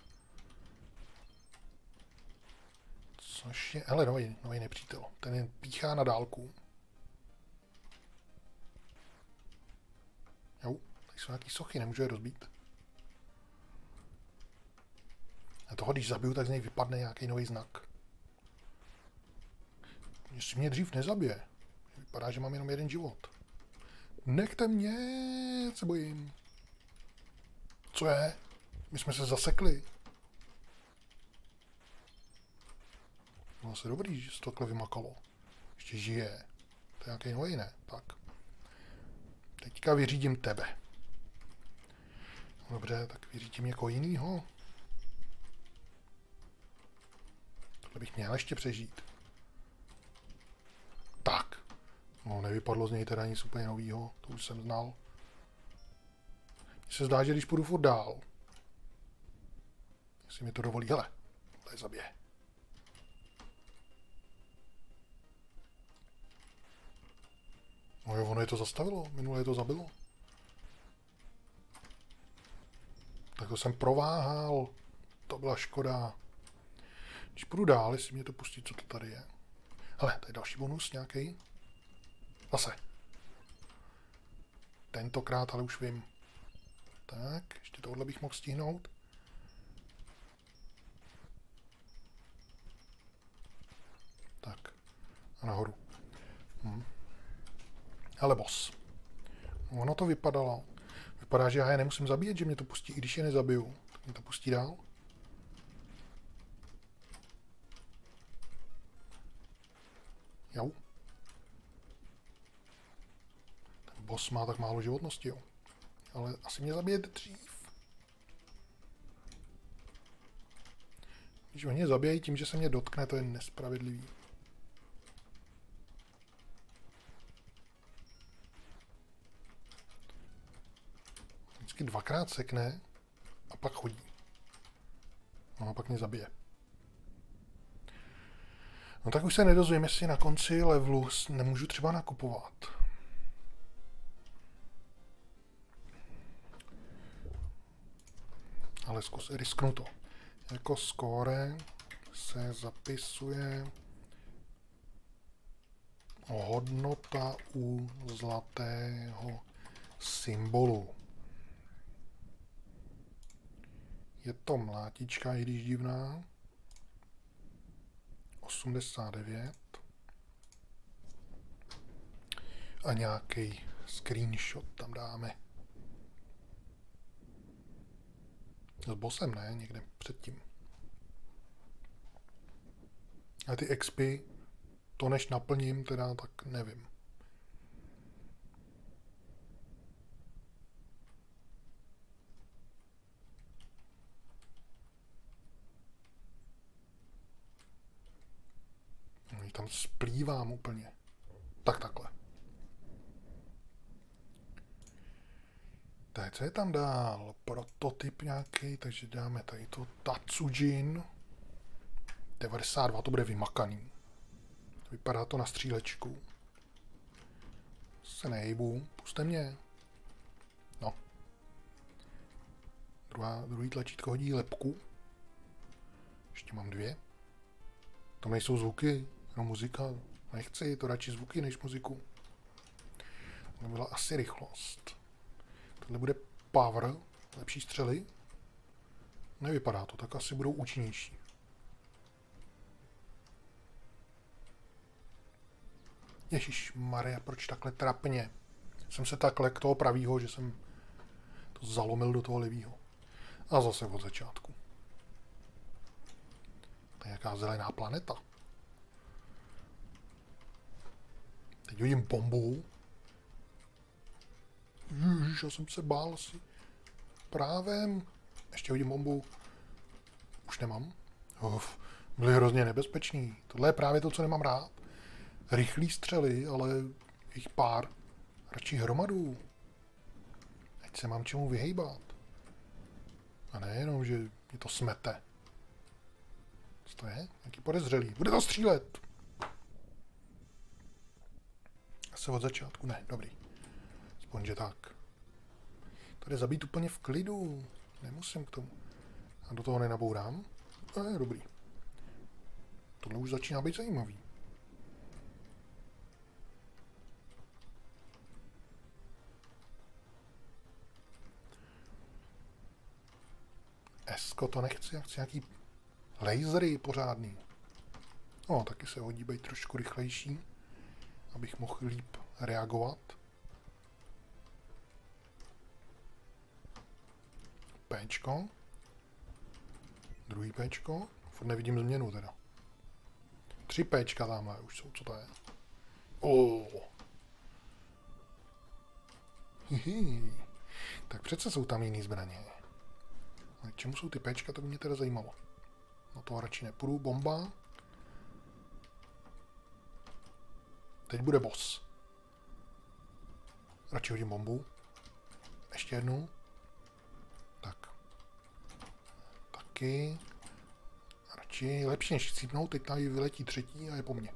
Což je... Hele, nový, nový nepřítel. Ten jen píchá na dálku. Jo, tady jsou nějaký sochy, nemůžu je rozbít. A toho, když zabiju, tak z něj vypadne nějaký nový znak. Jestli mě dřív nezabije. Vypadá, že mám jenom jeden život. Nechte mě, se bojím. Co je? My jsme se zasekli. No asi dobrý, že se to takhle vymakalo. Ještě žije. To je nějaký nový, ne? Tak. Teďka vyřídím tebe. Dobře, tak vyřídím někoho jinýho. Tohle bych měl ještě přežít. Tak. No, nevypadlo z něj teda nic úplně novýho. To už jsem znal. Mně se zdá, že když půjdu furt dál, jestli mi to dovolí, hele, tady zabije. No jo, ono je to zastavilo, minule je to zabilo. Tak to jsem prováhal, to byla škoda. Když půjdu dál, jestli mě to pustí, co to tady je. Hele, tady je další bonus nějaký. Zase. Tentokrát ale už vím. Tak, ještě tohle bych mohl stihnout. Tak. A nahoru. Hm. Ale boss. Ono to vypadalo. Vypadá, že já je nemusím zabíjet, že mě to pustí, i když je nezabiju. Tak mě to pustí dál. Jo. Ten boss má tak málo životnosti, jo. Ale asi mě zabije dřív. Když oni mě zabijají tím, že se mě dotkne, to je nespravedlivý. Vždycky dvakrát sekne a pak chodí. No a pak mě zabije. No tak už se nedozvím, jestli na konci levelu nemůžu třeba nakupovat. Ale zkus, risknu to. Jako skóre se zapisuje hodnota u zlatého symbolu. Je to mlátička, i když divná. osmdesát devět. A nějaký screenshot tam dáme. S bossem, ne? Někde předtím. A ty expy, to než naplním, teda tak nevím. No, tam splývám úplně. Tak takhle. Tak co je tam dál? Prototyp nějaký, takže dáme tady to Tatsujin. devadesát dva, to bude vymakaný. Vypadá to na střílečku. Se nejbu, puste mě. No. Druhá, druhý tlačítko hodí lepku. Ještě mám dvě. Tam nejsou zvuky, no muzika. Nechci, to radši zvuky než muziku. To byla asi rychlost. Tohle bude power, lepší střely. Nevypadá to, tak asi budou účinnější. Ježišmarja, proč takhle trapně? Jsem se takhle k toho pravýho, že jsem to zalomil do toho levýho. A zase od začátku. Tak Nějaká zelená planeta. Teď hodím bombu. Ježiš, já jsem se bál si. Právem. Ještě hodím bombu. Už nemám. Uf, byly hrozně nebezpečný. Tohle je právě to, co nemám rád. Rychlý střely, ale jich pár. Radši hromadu. Ať se mám čemu vyhejbat. A nejenom, že mě to smete. Co to je? Jaký podezřelý. Bude to střílet. Asi od začátku. Ne, dobrý. Aspoň, že tak. Tady zabít úplně v klidu. Nemusím k tomu. A do toho nenabourám. A je dobrý. Tohle už začíná být zajímavý. Esko to nechci, já chci nějaký lasery pořádný. No, taky se hodí být trošku rychlejší, abych mohl líp reagovat. Péčko. Druhý péčko. Furt nevidím změnu teda. Tři péčka tamhle už jsou, co to je? Oh. Hihi. Tak přece jsou tam jiný zbraně. A k čemu jsou ty péčka, to by mě teda zajímalo. No toho radši nepůjdu. Bomba. Teď bude boss. Radši hodím bombu. Ještě jednu. Tak. Taky. Radši lepší než chcípnout, teď tady vyletí třetí a je po mně.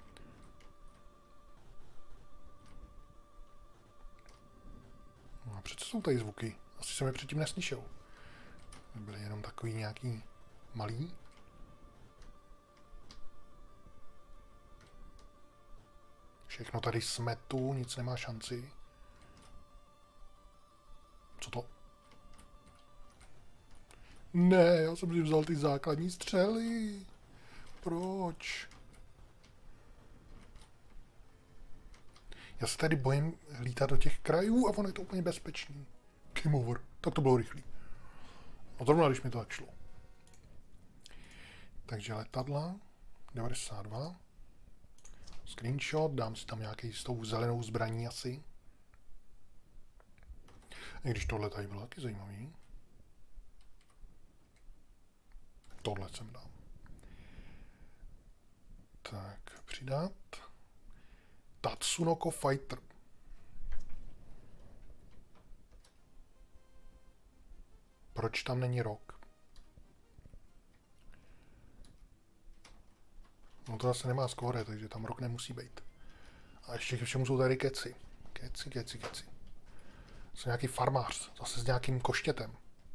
No a přece jsou tady zvuky. Asi jsem je předtím neslyšel. Byly jenom takový nějaký malý. Všechno tady smetu, nic nemá šanci. Co to? Ne, já jsem si vzal ty základní střely. Proč? Já se tady bojím lítat do těch krajů a ono je to úplně bezpečný. Game over. Tak to bylo rychlý. No zrovna, když mi to tak šlo. Takže letadla. devadesát dva. Screenshot. Dám si tam nějaký s tou zelenou zbraní asi. I když tohle tady bylo taky zajímavý. Tohle jsem dal. Tak, přidat. Tatsunoko Fighter. Proč tam není rok? No to zase nemá skóre, takže tam rok nemusí být. A ještě ke všemu jsou tady keci. Keci, keci, keci. Jsou nějaký farmář, zase s nějakým koštětem.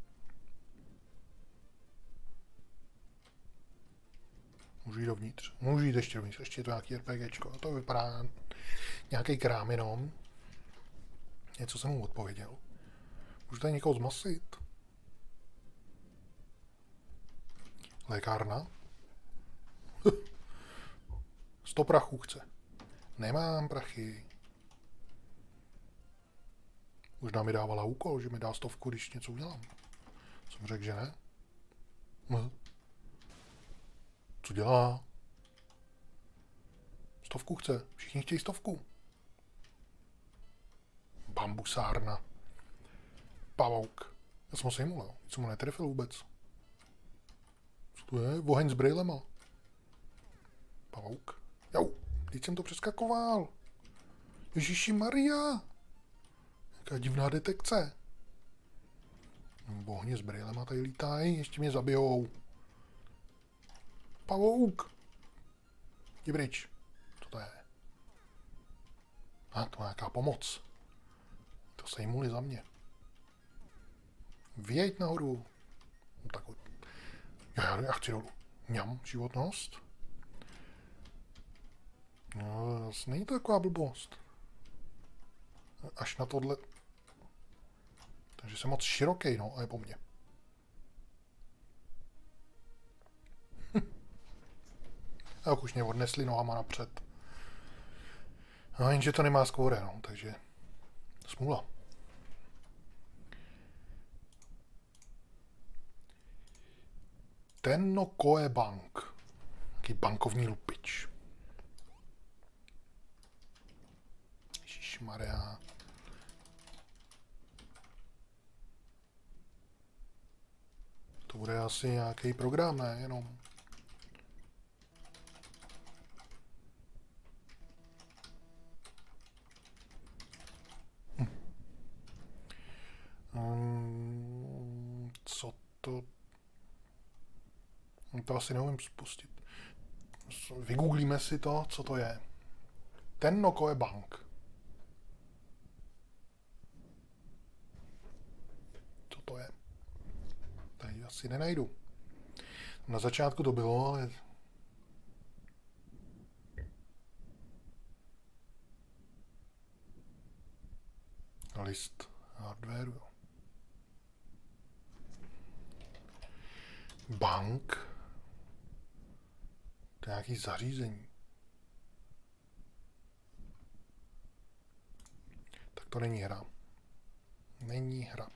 Můžu jít dovnitř. Můžu jít ještě dovnitř. Ještě je to nějaký RPGčko. A to vypadá nějaký krám jenom. Něco jsem mu odpověděl. Můžu tady někoho zmasit? Lékárna. Sto prachů chce. Nemám prachy. Možná mi dávala úkol, že mi dá stovku, když něco udělám. Jsem řekl, že ne. Hm. Co dělá? Stovku chce. Všichni chtějí stovku. Bambusárna. Pavouk. Já jsem ho sejmul, nic jsem mu netrefil vůbec. Co to je? Oheň s brejlema. Pavouk. Jau, teď jsem to přeskakoval. Ježíši Maria. Jaká divná detekce. Ohně s brejlema tady lítají, ještě mě zabijou. Pavouk. Jdi pryč. Co to je? A to má nějaká pomoc. To sejmuli za mě. Vyjeď nahoru. No, tak já, já chci dolů. Mňam, životnost. No, zase není to taková blbost. Až na tohle. Takže jsem moc široký, no, a je po mně. A už mě odnesli nohama napřed. No, jenže to nemá skóre, no, takže smůla. Tenno Koe Bank. Taký bankovní lupič. Ježišmarja. To bude asi nějaký program, ne? Jenom. Hm. Um, co to? To asi neumím spustit. Vygooglíme si to, co to je. Tennokoe Bank. Co to je? Tady asi nenajdu. Na začátku to bylo, ale... List hardwareu, jo. Bank. To je nějaký zařízení. Tak to není hra. Není hra.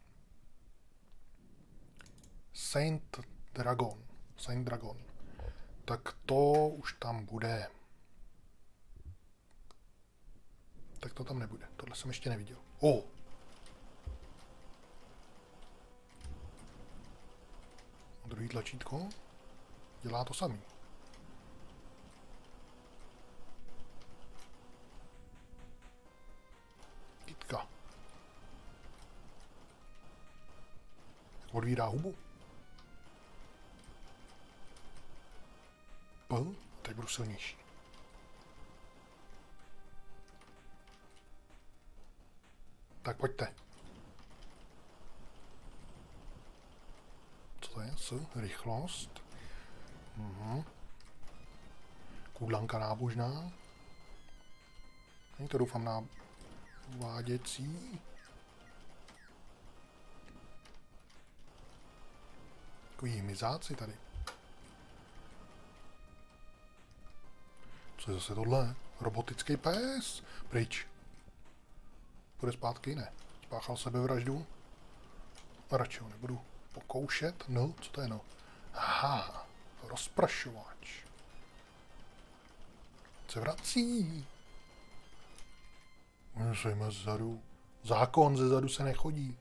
Saint Dragon. Saint Dragon. Tak to už tam bude. Tak to tam nebude. Tohle jsem ještě neviděl. O! Oh. Druhý tlačítko. Dělá to samý. Kytka. Odvírá hubu. P. Teď budu silnější. Tak pojďte. Co to je? S? Rychlost. Mhm. Kudlanka nábožná. Není to doufám na váděcí. Takový mizáci tady. Co je zase tohle? Robotický pes. Pryč. Půjde zpátky? Ne. Spáchal sebevraždu. A radši ho nebudu pokoušet. No, co to je no? Aha, rozprašovač. Se vrací. Můžeme zezadu. Zákon ze zadu se nechodí.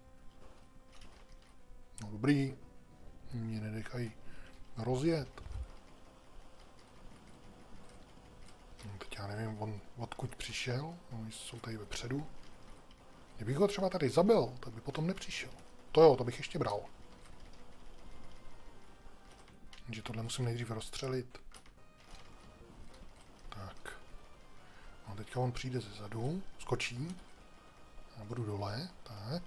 No dobrý. Mě nedechají rozjet. No, teď já nevím, on odkud přišel. No, jsou tady vepředu. Kdybych ho třeba tady zabil, tak by potom nepřišel. To jo, to bych ještě bral. Takže tohle musím nejdřív rozstřelit. Tak. No teďka on přijde ze zadu, skočí. Já budu dole, tak.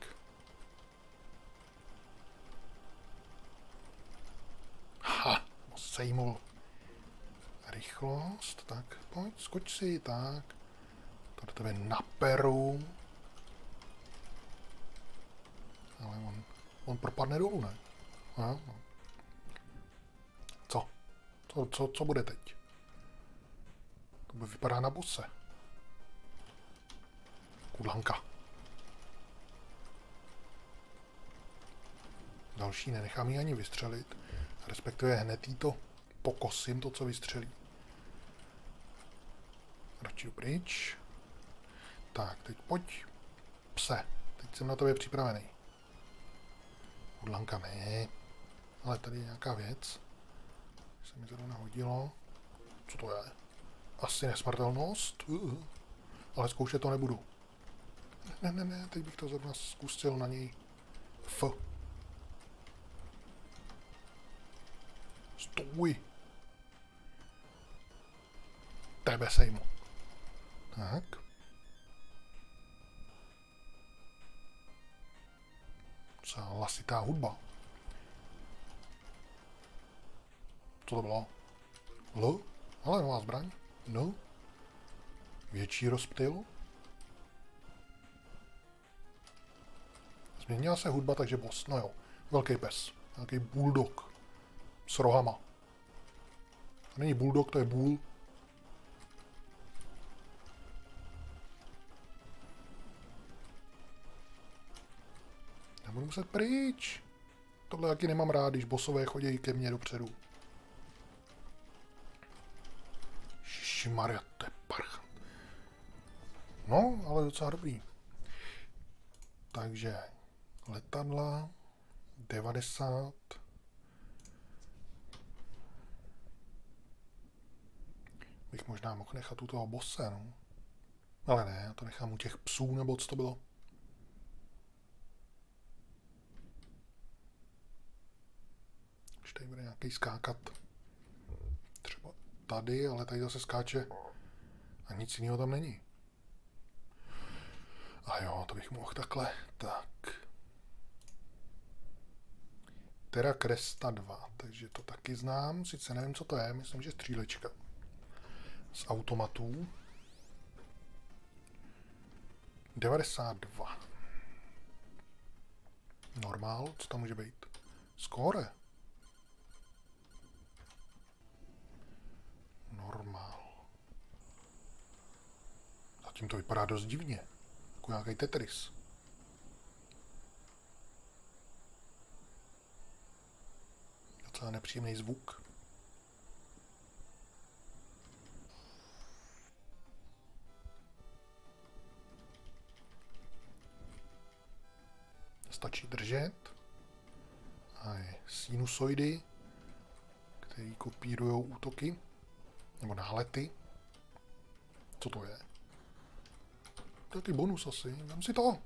Ha, sejmul. Rychlost, tak pojď, skoč si, tak. To do tebe naperu. Ale on, on propadne dolů, ne? No, no. Co? Co, co? Co bude teď? To by vypadá na buse. Kudlanka. Další nenechám ji ani vystřelit. Respektive hned jí to pokosím, to, co vystřelí. Radši pryč. Tak, teď pojď. Pse. Teď jsem na tobě připravený. Kudlanka ne. Ale tady je nějaká věc. Se mi zrovna hodilo. Co to je? Asi nesmrtelnost. Uh, ale zkoušet to nebudu. Ne, ne, ne, teď bych to zrovna zkusil na něj. F. Stůj. Tebe sejmu. Tak. Co hlasitá hudba. Co to bylo? L? Ale nová zbraň. No. Větší rozptyl. Změnila se hudba, takže boss. No jo. Velký pes. Nějaký bulldog. S rohama. To není bulldog, to je bull. Já budu muset pryč. Tohle taky nemám rád, když bossové chodí ke mně dopředu. Ježimaria, to je parchant. No, ale docela dobrý. Takže letadla devadesát. Bych možná mohl nechat u toho bose, no. Ale ne, já to nechám u těch psů, nebo co to bylo. Už tady bude nějaký skákat. Třeba tady, ale tady zase skáče a nic jiného tam není. A jo, to bych mohl takhle. Tak. Terra Cresta dva, takže to taky znám, sice nevím, co to je, myslím, že střílečka. Z automatů. devadesát dva. Normál, co tam může být? Skóre. Normál. Zatím to vypadá dost divně. Jako nějaký Tetris. Docela nepříjemný zvuk. Stačí držet. A je sinusoidy, které kopírují útoky. Nebo nálety. Co to je? To je ty bonus asi. Dám si to.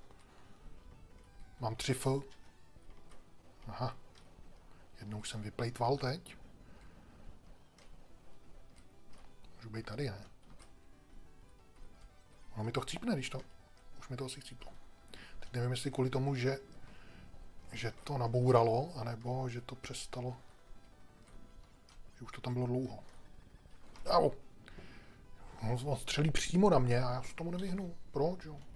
Mám tři F. Aha. Jednou jsem vyplejtval teď. Můžu být tady, ne? Ono mi to chcípne, když to... Už mi to asi chcíplo. Teď nevím, jestli kvůli tomu, že... že to nabouralo, anebo že to přestalo... Že už to tam bylo dlouho. Au! On střelí přímo na mě a já se tomu nevyhnu. Proč, jo?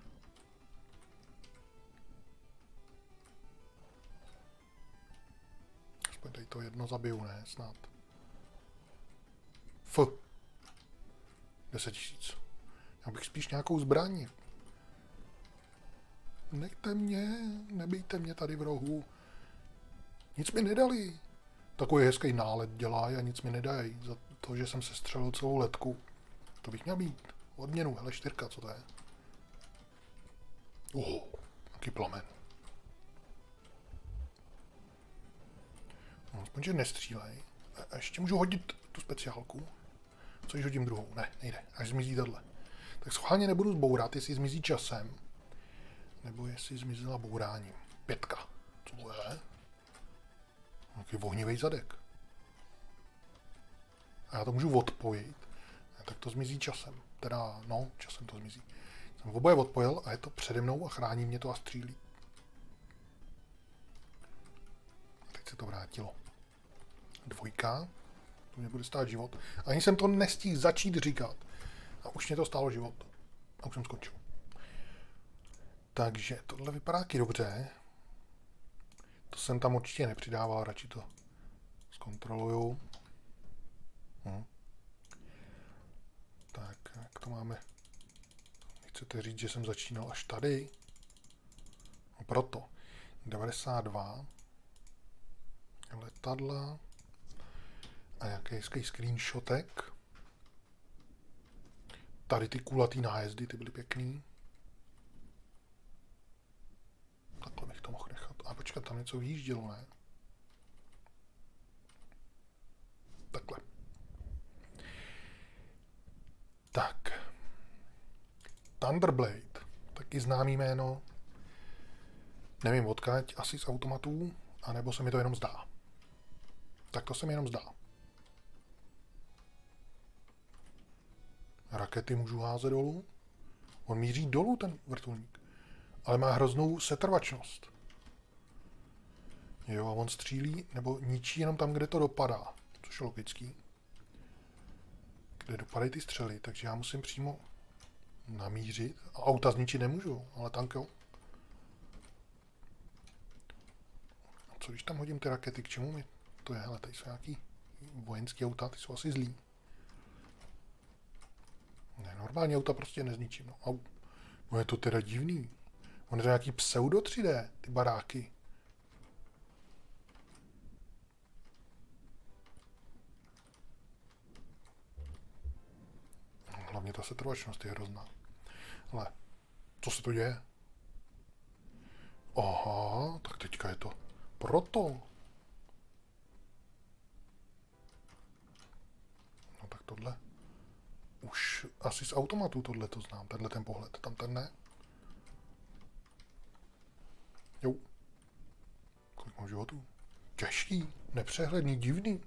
Aspoň tady to jedno zabiju, ne? Snad. F. deset tisíc. Já bych spíš nějakou zbraní. Nechte mě, nebijte mě tady v rohu. Nic mi nedali. Takový hezký nálet dělají a nic mi nedají. Za to, že jsem se střelil celou letku. To bych měl být. Odměnu, hele čtyřka, co to je? Oh, jaký plamen. No, aspoň, že nestřílej. A ještě můžu hodit tu speciálku. Co když hodím druhou? Ne, nejde. Až zmizí tahle. Tak schválně nebudu zbourat, jestli zmizí časem. Nebo jestli zmizela bouráním. Pětka. Co to je? Jaký ohnivý zadek. A já to můžu odpojit. Tak to zmizí časem. Teda, no, časem to zmizí. Jsem oboje odpojil a je to přede mnou a chrání mě to a střílí. A teď se to vrátilo. Dvojka. To mě bude stát život. Ani jsem to nestihl začít říkat. A už mě to stálo život. A už jsem skončil. Takže tohle vypadá taky dobře. To jsem tam určitě nepřidával, radši to zkontroluju. Hm. Tak, jak to máme? Chcete říct, že jsem začínal až tady? No proto. devadesát dva. Letadla. A nějaký hezký screenshotek. Tady ty kulatý nájezdy, ty byly pěkný. Takhle bych to mohl nechat. A počkat, tam něco vyjíždělo, ne? Takhle. Tak. Thunderblade. Taky známý jméno. Nevím odkud, asi z automatů, anebo se mi to jenom zdá. Tak to se mi jenom zdá. Rakety můžu házet dolů. On míří dolů, ten vrtulník. Ale má hroznou setrvačnost. Jo, a on střílí, nebo ničí jenom tam, kde to dopadá. Což je logický. Kde dopadají ty střely, takže já musím přímo namířit. A auta zničit nemůžu, ale tank jo. A co když tam hodím ty rakety, k čemu mi to je? Hele, tady jsou nějaký vojenský auta, ty jsou asi zlí. Ne, normální auta prostě nezničím. No, au. No je to teda divný. On je to nějaký pseudo tři dé, ty baráky. Hlavně ta setrvačnost je hrozná. Ale co se to děje? Aha, tak teďka je to proto. No tak tohle. Už asi z automatu tohle to znám, tenhle ten pohled, tam ten ne. Jo. Kolik mám životů? Těžký, nepřehledný, divný.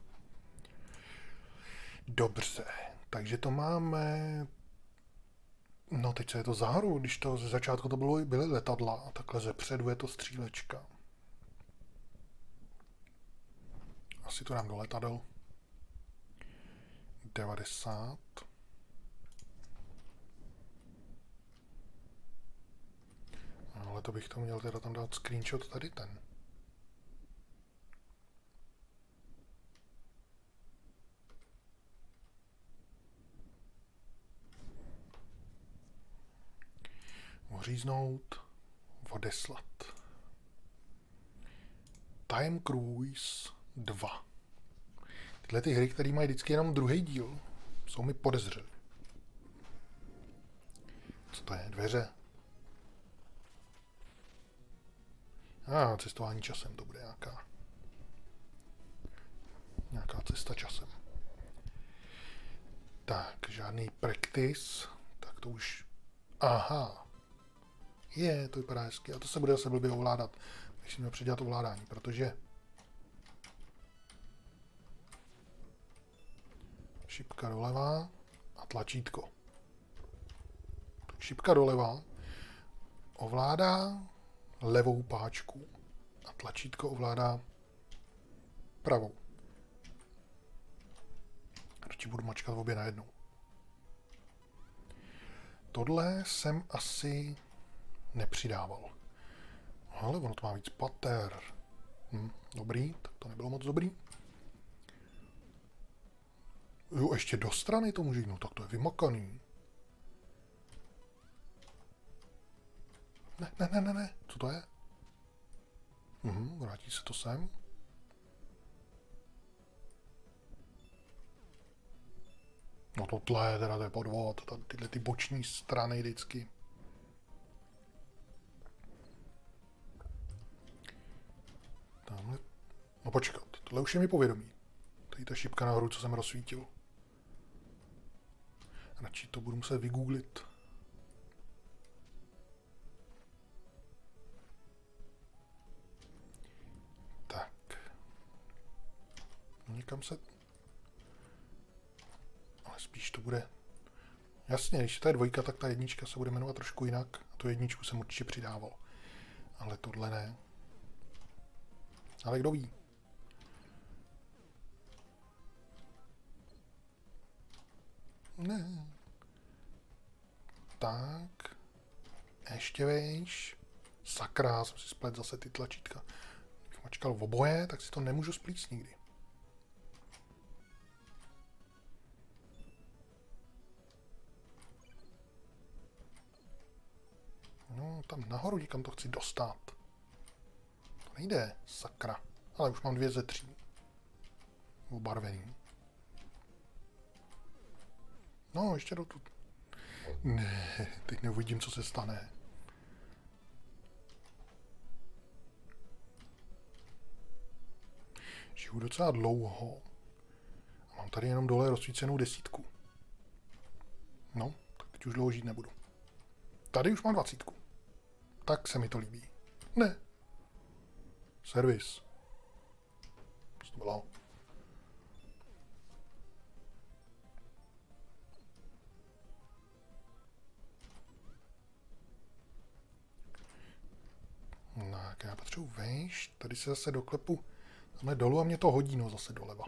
Dobře, takže to máme... No teď se je to za hru, když to ze začátku to bylo, byly letadla a takhle ze předu je to střílečka. Asi to dám do letadel. devadesát. Ale to bych to měl teda tam dát screenshot tady ten. Oříznout, odeslat. Time Cruise dva. Tyhle ty hry, které mají vždycky jenom druhý díl, jsou mi podezřelé. Co to je? Dveře? A ah, cestování časem, to bude nějaká. Nějaká cesta časem. Tak, žádný practice. Tak to už... Aha. Je, to vypadá hezky. A to se bude zase blbě ovládat. Musíme předělat ovládání, protože... Šipka doleva a tlačítko. Tak šipka doleva ovládá levou páčku a tlačítko ovládá pravou. Radši budu mačkat obě najednou. Tohle jsem asi nepřidával. Ale ono to má víc pater. Hm, dobrý, tak to nebylo moc dobrý. Jo, ještě do strany to může jít, no tak to je vymakaný. Ne, ne, ne, ne, ne, co to je? Mhm, vrátí se to sem. No tohle je teda to je podvod, tyhle ty boční strany vždycky. Tamhle, no počkat, tohle už je mi povědomí. Tady ta šipka nahoru, co jsem rozsvítil. Radši to budu muset vygooglit. Tak. Někam se... Ale spíš to bude... Jasně, když to je dvojka, tak ta jednička se bude jmenovat trošku jinak. A tu jedničku jsem určitě přidával. Ale tohle ne. Ale kdo ví? Ne. Tak. Ještě vejš. Sakra, jsem si splet zase ty tlačítka. Když mačkal v oboje, tak si to nemůžu splíct nikdy. No, tam nahoru někam to chci dostat. To nejde, sakra. Ale už mám dvě ze tří. Obarvený. No, ještě do tu... Ne, teď neuvidím, co se stane. Žiju docela dlouho. A mám tady jenom dole rozsvícenou desítku. No, tak teď už dlouho žít nebudu. Tady už mám dvacítku. Tak se mi to líbí. Ne. Servis. Co to bylo? Tak, já potřebuji vejš. Tady se zase doklepu tamhle dolů a mě to hodí, no zase doleva.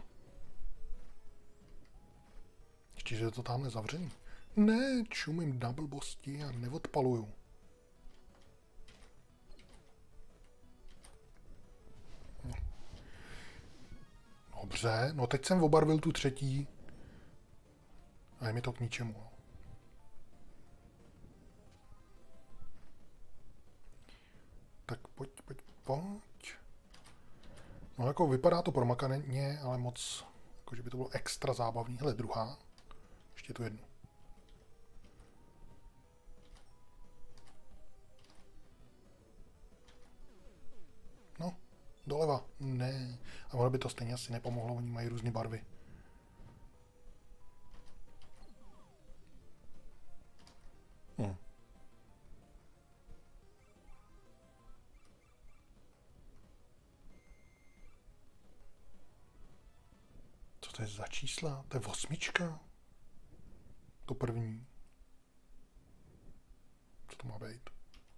Ještě, že je to tamhle zavřený. Ne, čumím na blbosti a neodpaluju. No. Dobře, no teď jsem obarvil tu třetí. A je mi to k ničemu. No. Tak pojď, pojď, pojď. No jako vypadá to promakaně, ale moc, jakože by to bylo extra zábavný. Hele, druhá. Ještě tu jednu. Doleva. Ne. A ono by to stejně asi nepomohlo, oni mají různé barvy. Hm. Co to je za čísla? To je osmička? To první. Co to má být?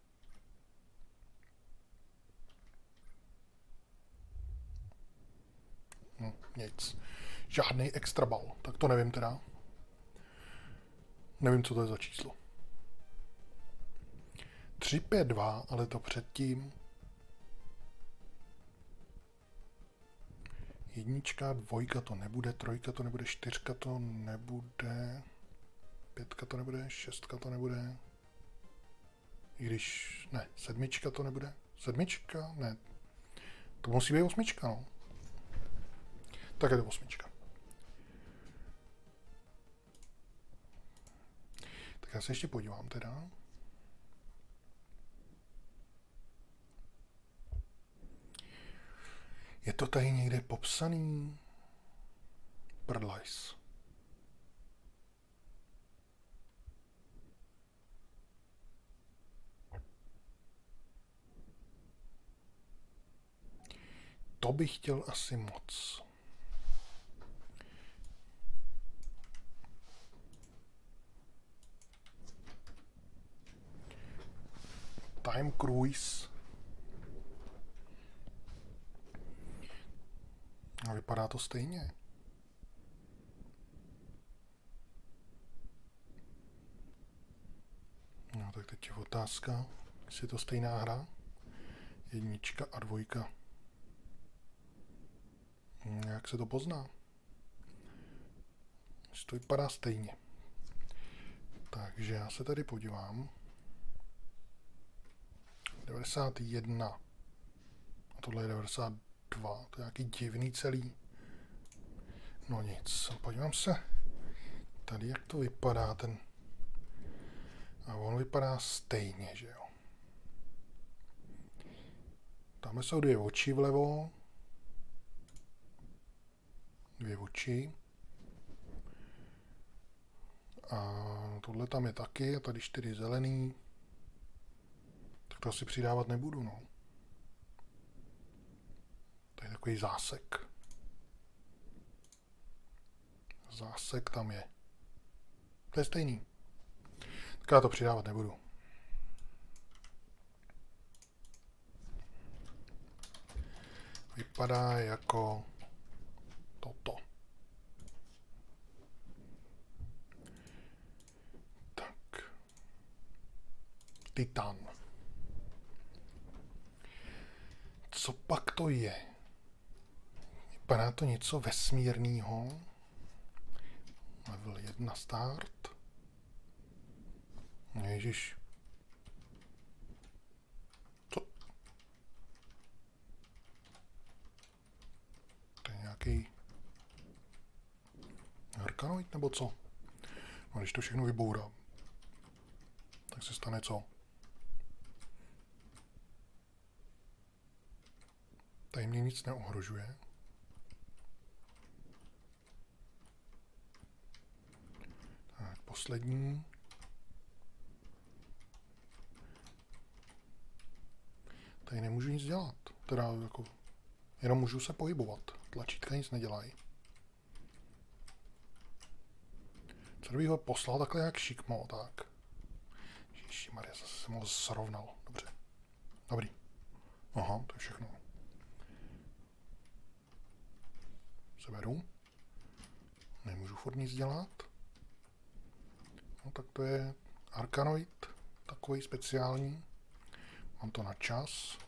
No, nic. Žádný extra bal. Tak to nevím teda. Nevím, co to je za číslo. tři pět dva, ale to předtím. Jednička, dvojka to nebude, trojka to nebude, čtyřka to nebude, pětka to nebude, šestka to nebude. I když, ne, sedmička to nebude. Sedmička? Ne. To musí být osmička, no. Tak je to osmička. Tak já se ještě podívám teda. Je to tady někde popsaný? Prdlajs. To bych chtěl asi moc. Time Cruise. A vypadá to stejně. No tak teď je otázka, jestli je to stejná hra. Jednička a dvojka. Jak se to pozná? Jestli to vypadá stejně. Takže já se tady podívám. devadesát jedna. A tohle je devadesát dva. To je nějaký divný celý. No nic. Podívám se tady, jak to vypadá ten. A on vypadá stejně, že jo. Tam jsou dvě oči vlevo. Dvě oči. A tohle tam je taky. A tady čtyři zelený. Tak to asi přidávat nebudu, no. To je takový zásek. Zásek tam je. To je stejný. Tak já to přidávat nebudu. Vypadá jako toto. Tak. Titan. Co pak to je? Vypadá to něco vesmírného. Level jedna start. Ježiš. Co? To je nějaký Arkanoid nebo co? No, když to všechno vybourá, tak se stane co? Tady mě nic neohrožuje. Tak, poslední. Tady nemůžu nic dělat. Teda jako, jenom můžu se pohybovat. Tlačítka nic nedělají. Co kdybych ho poslal takhle jak šikmo, tak. Ježišmarja, zase jsem ho srovnal. Dobře. Dobrý. Aha, to je všechno. Seberu. Nemůžu furt nic dělat. No tak to je Arkanoid. Takový speciální. Mám to na čas.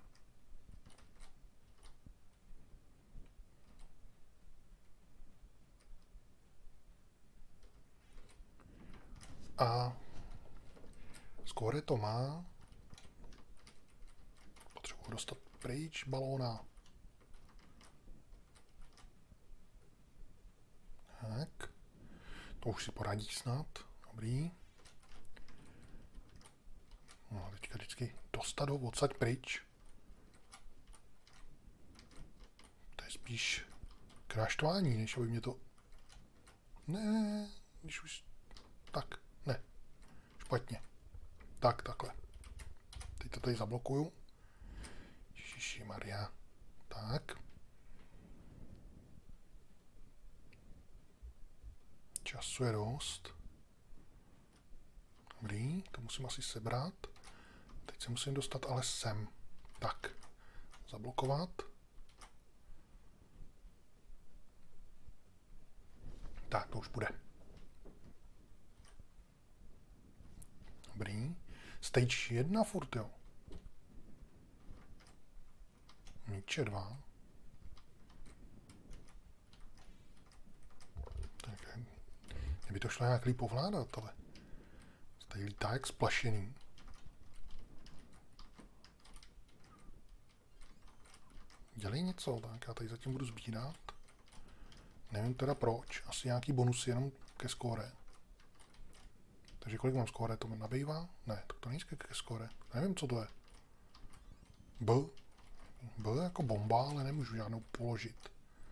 A skóre to má. Potřebuji dostat pryč balóna. Tak. To už si poradí snad. Dobrý. No, teďka vždycky dostat ho odsaď pryč. spíš k naštvání, než aby mě to... Ne, když už... Tak, ne. Špatně. Tak, takhle. Teď to tady zablokuju. Ježiši Maria. Tak. Času je dost. Dobrý, to musím asi sebrat. Teď se musím dostat ale sem. Tak. Zablokovat. Tak, to už bude. Dobrý. Stage jedna furt, jo. Míče dva. Tak, kdyby to šlo nějak líp ovládat, ale tady lítá jak splašený. Dělej něco, tak já tady zatím budu sbírat. Nevím teda proč, asi nějaký bonusy jenom ke skóre. Takže kolik mám skóre, to mi nabývá? Ne, tak to není ke skóre. Nevím, co to je. B. B jako bomba, ale nemůžu žádnou položit.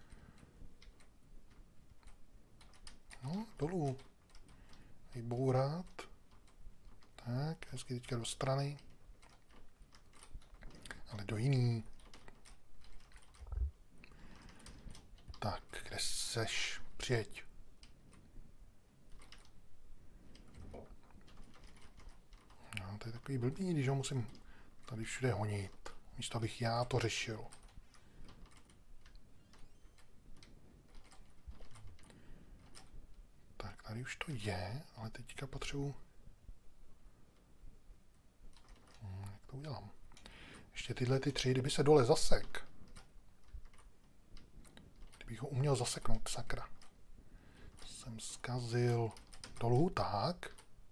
No, dolů. Vybourat. Tak, hezky teďka do strany. Ale do jiný. Tak, kde seš? Přijeď. No, to je takový blbý, když ho musím tady všude honit. Místo abych já to řešil. Tak, tady už to je, ale teďka potřebuji... Hmm, jak to udělám? Ještě tyhle ty tři, kdyby se dole zasek. Kdybych ho uměl zaseknout, sakra. Jsem zkazil dolů, tak.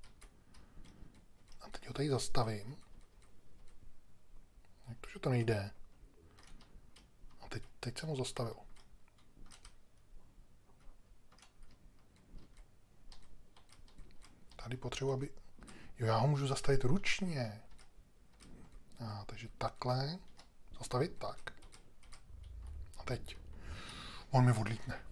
A teď ho tady zastavím. Jak to, že to nejde? A teď, teď jsem ho zastavil. Tady potřebuji, aby... Jo, já ho můžu zastavit ručně. A, takže takhle. Zastavit tak. A teď. On mi odlítne.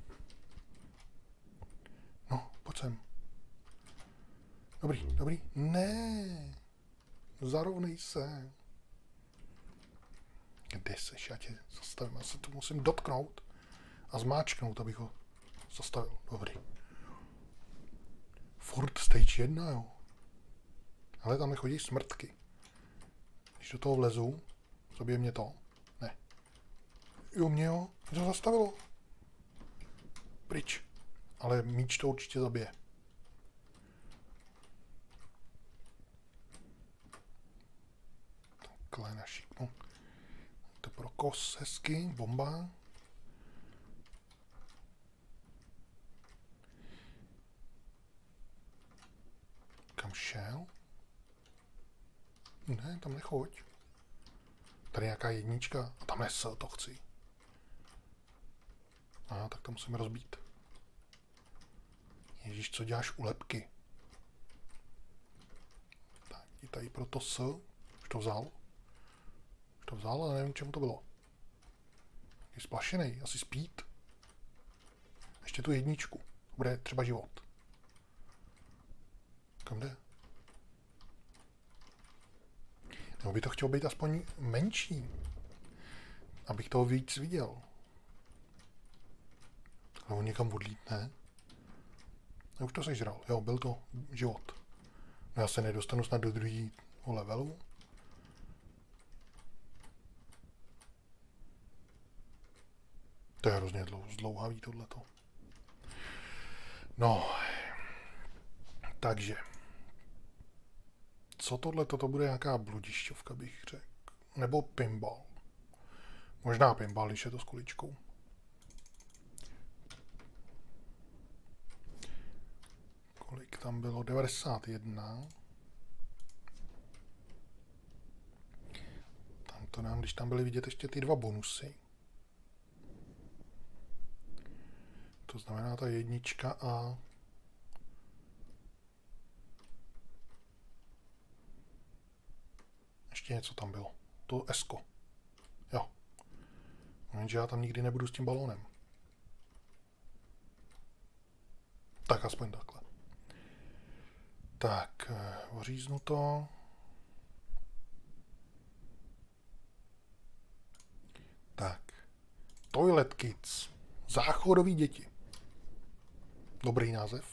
No, pojď sem. Dobrý, dobrý. Ne. Zarovnej se. Kde seš? Já tě zastavím. Já se to musím dotknout a zmáčknout, abych ho zastavil. Dobrý. Furt stage jedna, jo. Ale tam nechodí smrtky. Když do toho vlezu, zabije mě to. Ne. Jo, mě jo. Mě to zastavilo. Pryč. Ale míč to určitě zabije. Takhle našiknu. To pro kos hezky. Bomba. Kam šel? Ne, tam nechoď. Tady nějaká jednička. A tam S, to chci. A tak to musíme rozbít. Ježíš, co děláš u lepky? Tak, je tady pro to S. Už to vzal. Už to vzal, ale nevím, čemu to bylo. Je splašený, asi spít. Ještě tu jedničku. Bude třeba život. Kam jde? Nebo by to chtělo být aspoň menší. Abych toho víc viděl. Nebo někam odlítne. No, už to sežral. Jo, byl to život. No, já se nedostanu snad do druhého levelu. To je hrozně zdlouhavý tohleto. No. Takže. Co tohleto? To bude nějaká bludišťovka, bych řekl. Nebo pinball. Možná pinball, když je to s kuličkou. Kolik tam bylo? devadesát jedna. Tam to nám, když tam byly vidět ještě ty dva bonusy. To znamená ta jednička a... Ještě něco tam bylo. To esko. Jo. Jenže já tam nikdy nebudu s tím balónem. Tak aspoň takhle. Tak, oříznu to. Tak. Toilet Kids. Záchodoví děti. Dobrý název.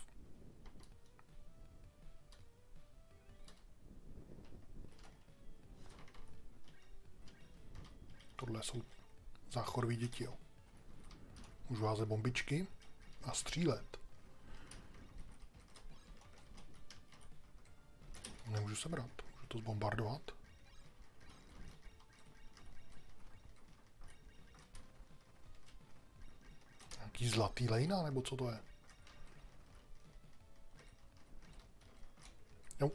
Tohle jsou záchodoví děti, jo. Můžu házet bombičky a střílet. Nemůžu sebrat. Můžu to zbombardovat. Nějaký zlatý lejna, nebo co to je? Jo.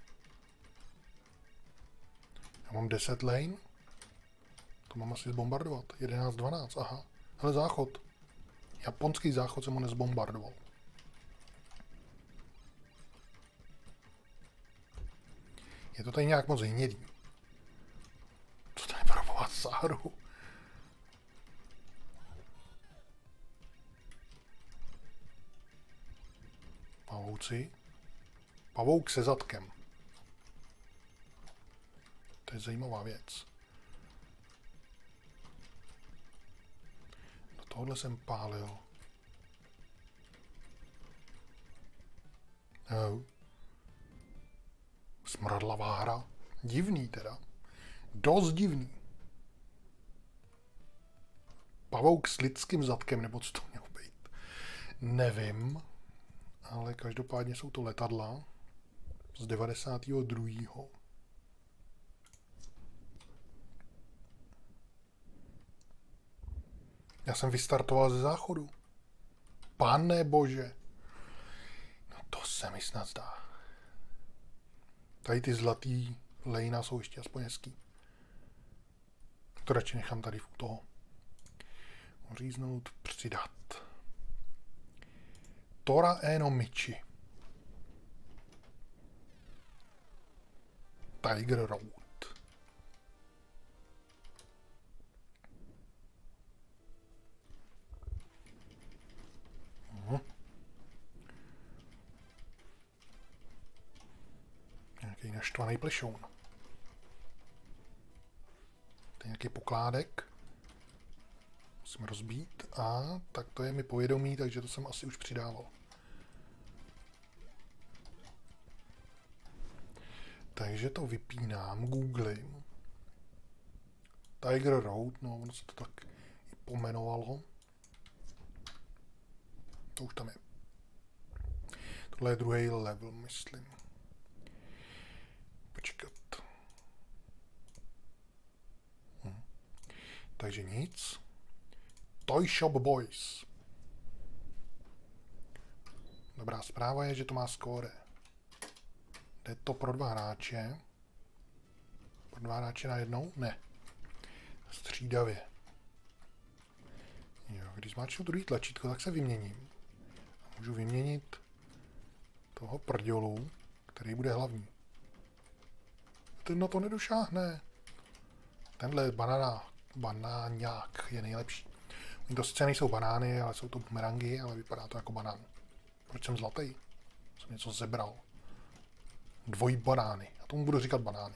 Já mám deset lane. To mám asi zbombardovat. jedenáct, dvanáct, aha. Hele, záchod. Japonský záchod jsem ho nezbombardoval. Je to tady nějak moc hnědý. Co to je pro boha záhru? Pavouci. Pavouk se zadkem. To je zajímavá věc. Do tohohle jsem pálil. No. Smradlavá hra. Divný teda. Dost divný. Pavouk s lidským zadkem, nebo co to mělo být? Nevím. Ale každopádně jsou to letadla z devadesátého druhého. Já jsem vystartoval ze záchodu. Pane bože. No to se mi snad zdá. Tady ty zlatý lejna jsou ještě aspoň hezký. To radši nechám tady u toho. Říznout, přidat. Tora Eno Michi. Tiger Road. Mhm. Nějaký naštvaný plešoun. To je nějaký pokládek. Musím rozbít. A tak to je mi povědomí, takže to jsem asi už přidával. Takže to vypínám, googlím. Tiger Road, no ono se to tak i pomenovalo. To už tam je. Tohle je druhý level, myslím. Počkat. Hm. Takže nic. Toy Shop Boys. Dobrá zpráva je, že to má skóre. Jde to pro dva hráče. Pro dva hráče najednou? Ne. Střídavě. Jo, když zmáčknu druhý tlačítko, tak se vyměním. Můžu vyměnit toho prdělu, který bude hlavní. Ten na to nedošáhne. Tenhle banana, banáňák je nejlepší. Oni to sice nejsou banány, ale jsou to bumerangy, ale vypadá to jako banán. Proč jsem zlatý? Jsem něco zebral. Dvojí banány. Já tomu budu říkat banány.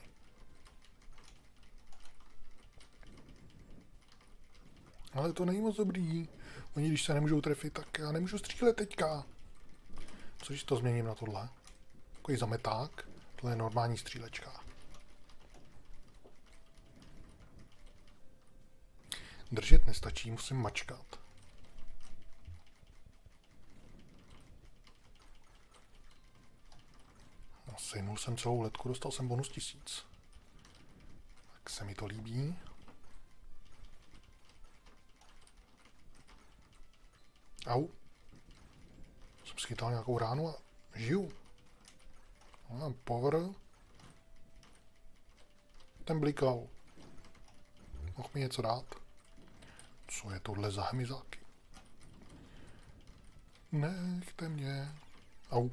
Ale to není moc dobrý. Oni, když se nemůžou trefit, tak já nemůžu střílet teďka. Co když to změním na tohle? Takový zameták. Tohle je normální střílečka. Držet nestačí, musím mačkat. Sejmul jsem celou letku, dostal jsem bonus tisíc. Tak se mi to líbí. Au. Jsem schytal nějakou ránu a žiju. Mám power. Ten blikal. Mohl mi něco dát. Co je tohle za hmyzáky? Nechte mě. Au.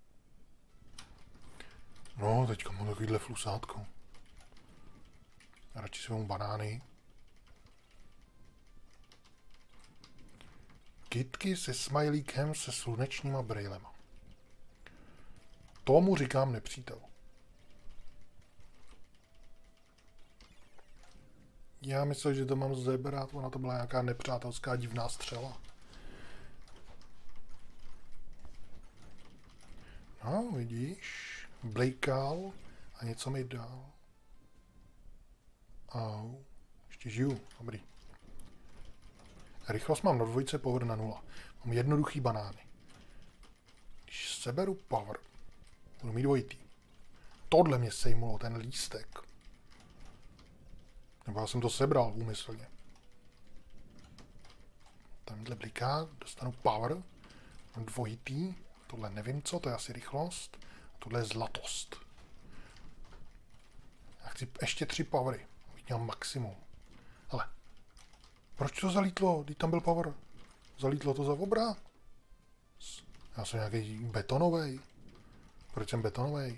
No, teďka mám takovýhle flusátko. Radši si vezmu banány. Kytky se smajlíkem se slunečníma brejlema. Tomu říkám nepřítel. Já myslel, že to mám zebrat, ona to byla nějaká nepřátelská divná střela. No, vidíš, blejkal a něco mi dal. Au, ještě žiju, dobrý. Rychlost mám na dvojce, power na nula. Mám jednoduchý banány. Když seberu power, budu mít dvojitý. Tohle mě sejmulo, ten lístek. Nebo já jsem to sebral úmyslně. Tamhle bliká, dostanu power. Mám dvojitý. Tohle nevím co, to je asi rychlost. A tohle je zlatost. Já chci ještě tři powery. Bych měl maximum. Hele. Proč to zalítlo? Když tam byl power. Zalítlo to za obra? Já jsem nějaký betonovej. Proč jsem betonovej?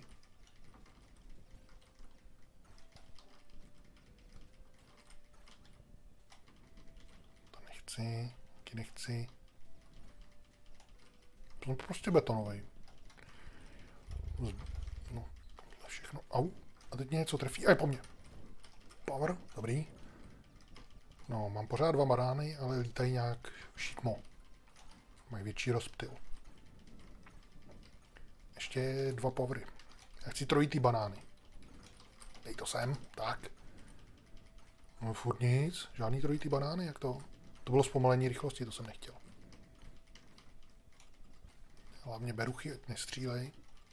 To nechci. Taky nechci. Jsem prostě betonovej. No, tohle všechno. Au. A teď mě něco trefí. A je po mně. Power. Dobrý. No, mám pořád dva banány, ale lítají nějak šikmo. Mají větší rozptyl. Ještě dva powery. Já chci trojitý banány. Dej to sem, tak. No furt nic, žádný trojitý banány, jak to? To bylo zpomalení rychlosti, to jsem nechtěl. Hlavně beruchy, ať nestřílej.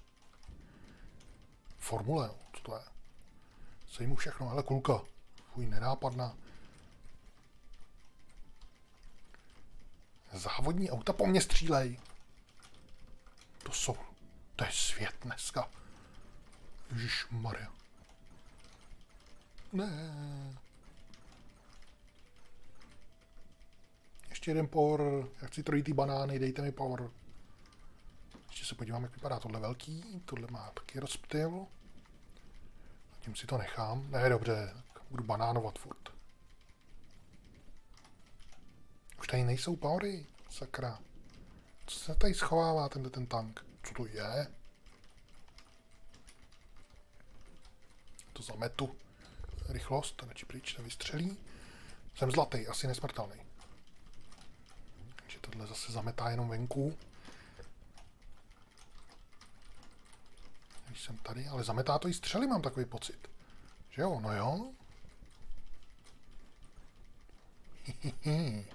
Formule, co to je? Sejmu všechno, hele kulka. Fuj, nenápadná. Závodní auta po mně střílej. To jsou, to je svět dneska. Ježišmarja. Ne. Ještě jeden power. Já chci trojitý banány, dejte mi power. Ještě se podívám, jak vypadá tohle velký. Tohle má taky rozptyl. Tím si to nechám. Ne, dobře, budu banánovat furt. Už tady nejsou powery, sakra. Co se tady schovává tenhle ten tank? Co to je? To zametu. Rychlost, radši pryč, nevystřelí. Jsem zlatý, asi nesmrtelný. Takže tohle zase zametá jenom venku. Když jsem tady, ale zametá to i střely, mám takový pocit. Že jo, no jo. Hihihi.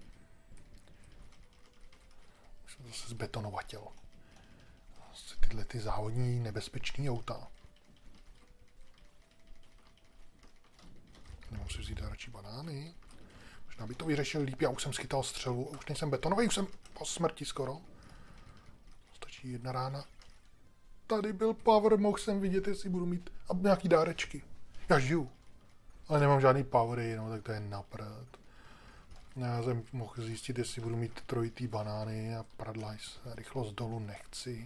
Už jsem zase zbetonovatěl. Zase tyhle ty závodní nebezpečný auta. Nemám si vzít radši banány. Možná by to vyřešil líp, já už jsem schytal střelu. Už nejsem betonový, už jsem po smrti skoro. Stačí jedna rána. Tady byl power, mohl jsem vidět, jestli budu mít a nějaký dárečky. Já žiju. Ale nemám žádný powery, no tak to je naprd. Já jsem mohl zjistit, jestli budu mít trojitý banány a pradlajs. Rychlost dolů nechci.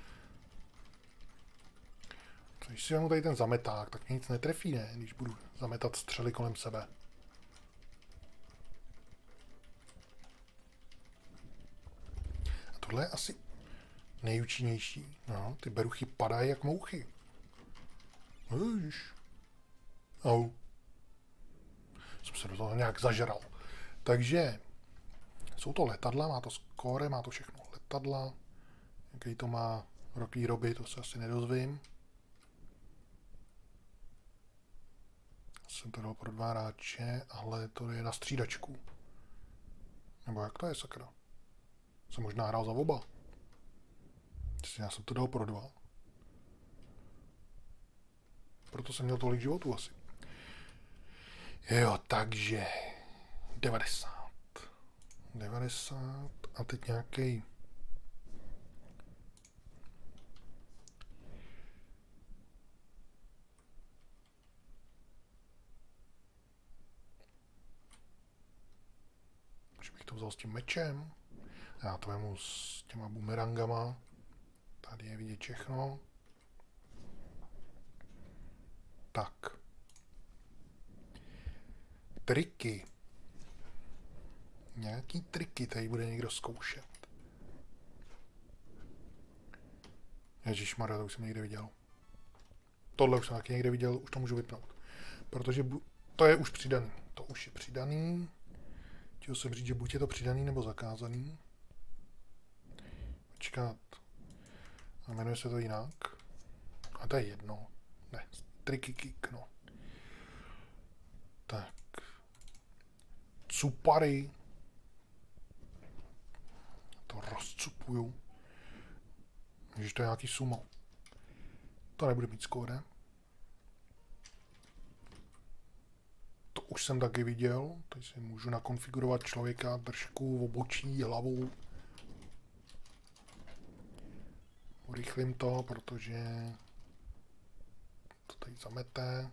Když si vezmu tady ten zameták, tak mě nic netrefí, ne? Když budu zametat střely kolem sebe. A tohle je asi nejúčinnější. No, ty beruchy padají jak mouchy. Ježiš. Au. Jsem se do toho nějak zažral. Takže jsou to letadla, má to skóre, má to všechno. Letadla, jaký to má rok výroby, to se asi nedozvím. Jsem to dal pro dva hráče, ale to je na střídačku. Nebo jak to je, sakra? Jsem možná hrál za oba. Já jsem to dal pro dva. Proto jsem měl tolik životů asi. Jo, takže devadesát. devadesát a teď nějaký. Už bych to vzal s tím mečem. Já to vemu s těma bumerangama. Tady je vidět všechno. Tak. triky. Nějaký triky tady bude někdo zkoušet. Ježišmarja, to už jsem někde viděl. Tohle už jsem taky někde viděl, už to můžu vypnout. Protože bu- to je už přidaný. To už je přidaný. Chtěl jsem říct, že buď je to přidaný nebo zakázaný. Počkat. A jmenuje se to jinak. A to je jedno. Ne, triky kick, no. Tak. Cupary. To rozcupuju. Ježiš, to je nějaký sumo. To nebude mít skóre. To už jsem taky viděl. Teď si můžu nakonfigurovat člověka, držku, obočí, hlavu. Urychlím to, protože to tady zamete.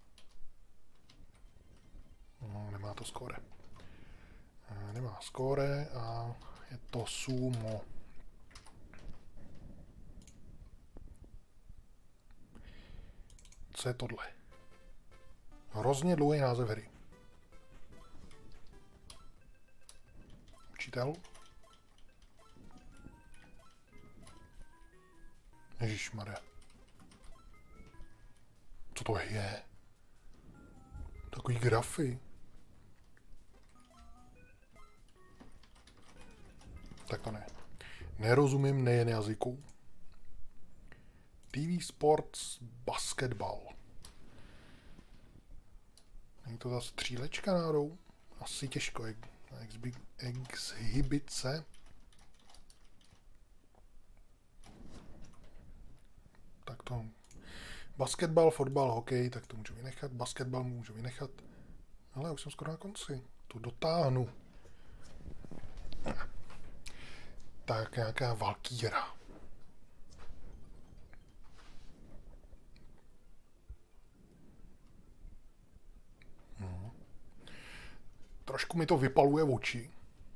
No, nemá to skóre. Nemá skóre a je to sumo. Co je tohle? Hrozně dlouhý název hry. Učitel? Ježišmarja. Co to je? Takový grafy. Tak to ne. Nerozumím nejen jazyku. T V Sports Basketball. Není to ta střílečka náhodou? Asi těžko. Exhibice. Tak to... Basketbal, fotbal, hokej, tak to můžu vynechat. Basketbal můžu vynechat. Ale už jsem skoro na konci. To dotáhnu. Tak nějaká valkýra. Hmm. Trošku mi to vypaluje oči.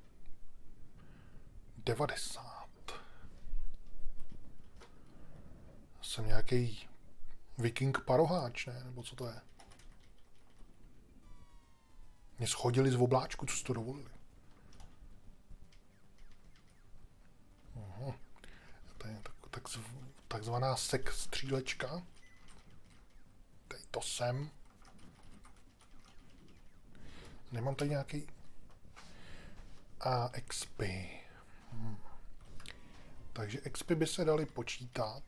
devadesát. Jsem nějaký viking paroháč, ne? Nebo co to je? Mě schodili z obláčku, co si to dovolili. Uhum. To je tak, tak, takzvaná sek střílečka. Tady to sem. Nemám tady nějaký... A X P. Hmm. Takže X P by se dali počítat.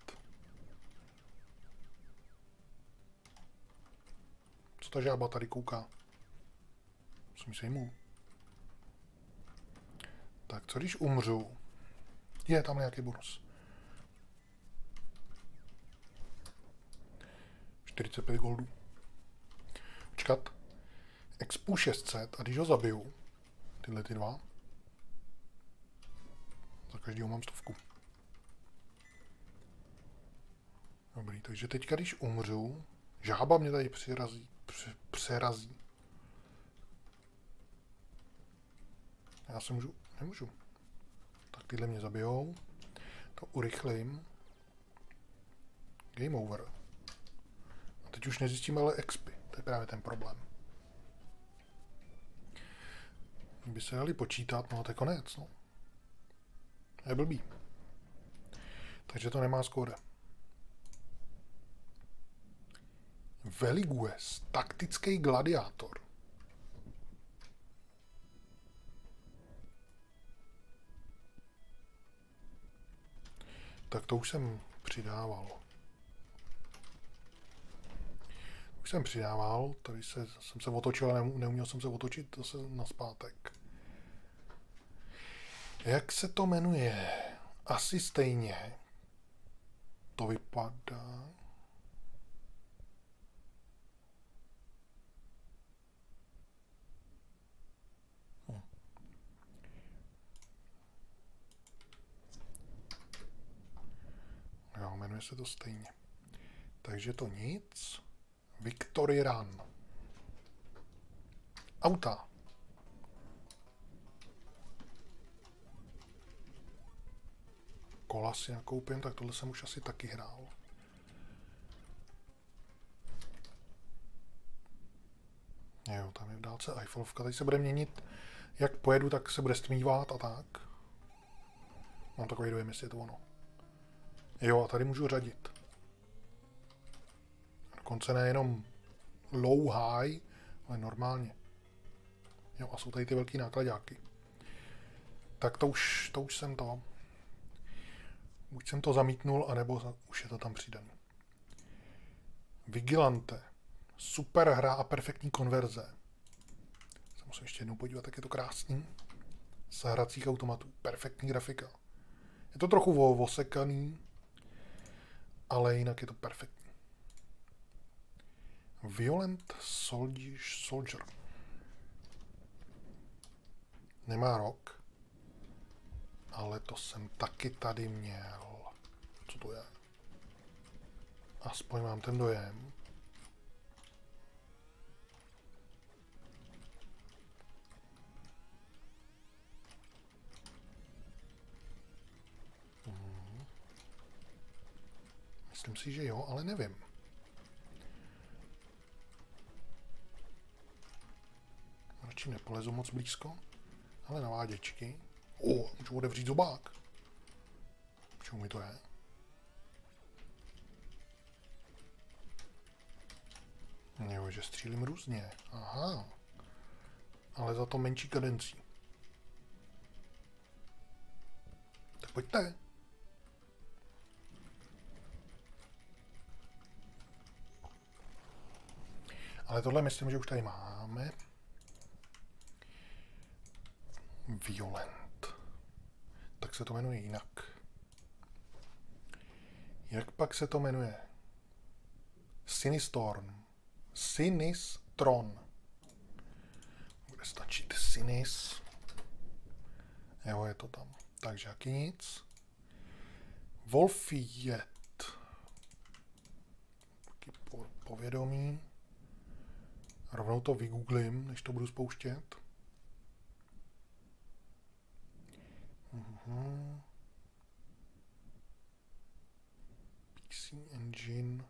Co ta žába tady kouká? Musím se jmu. Tak co když umřu? Je tam nějaký bonus. čtyřicet pět goldů. Počkat. Expu šest set a když ho zabiju, tyhle ty dva, za každýho mám stovku. Dobrý, takže teďka když umřu, žába mě tady přirazí, pře, přerazí. Já se můžu, nemůžu. Tak tyhle mě zabijou. To urychlím. Game over. A teď už nezjistím ale expy. To je právě ten problém. Kdyby se dali počítat, no to je konec, no. Je blbý. Takže to nemá skóre. Veligues, taktický gladiátor. Tak to už jsem přidával. Už jsem přidával, tady se, jsem se otočil, ale neuměl jsem se otočit zase nazpátek. Jak se to jmenuje? Asi stejně. To vypadá... Hm. Jo, jmenuje se to stejně. Takže to nic. Victory Run. Auta. Kola si nakoupím, tak tohle jsem už asi taky hrál. Jo, tam je v dálce animace Eiffelovka. Tady se bude měnit, jak pojedu, tak se bude stmívat a tak. Mám takový dojem, jestli je to ono. Jo, a tady můžu řadit. Dokonce nejenom low, high, ale normálně. Jo, a jsou tady ty velký nákladáky. Tak to už, to už jsem to. Buď jsem to zamítnul, anebo už je to tam přidaný. Vigilante. Super hra a perfektní konverze. Se musím ještě jednou podívat, jak je to krásný. Z hracích automatů. Perfektní grafika. Je to trochu osekaný, ale jinak je to perfektní. Violent Soldier. Nemá rok, ale to jsem taky tady měl. Co to je? Aspoň mám ten dojem. Hmm. Myslím si, že jo, ale nevím. Radši nepolezu moc blízko, ale naváděčky. O, můžu otevřít zobák. K čemu mi to je? Jo, že střílím různě. Aha. Ale za to menší kadencí. Tak pojďte. Ale tohle myslím, že už tady máme. Violent. Tak se to jmenuje jinak. Jak pak se to jmenuje? Sinistorm. Sinistron. Bude stačit Sinis. Jo, je to tam. Takže jaký nic. Wolfiet. Taky po, povědomí. Rovnou to vygooglím, než to budu spouštět. Uh-huh. P C Engine.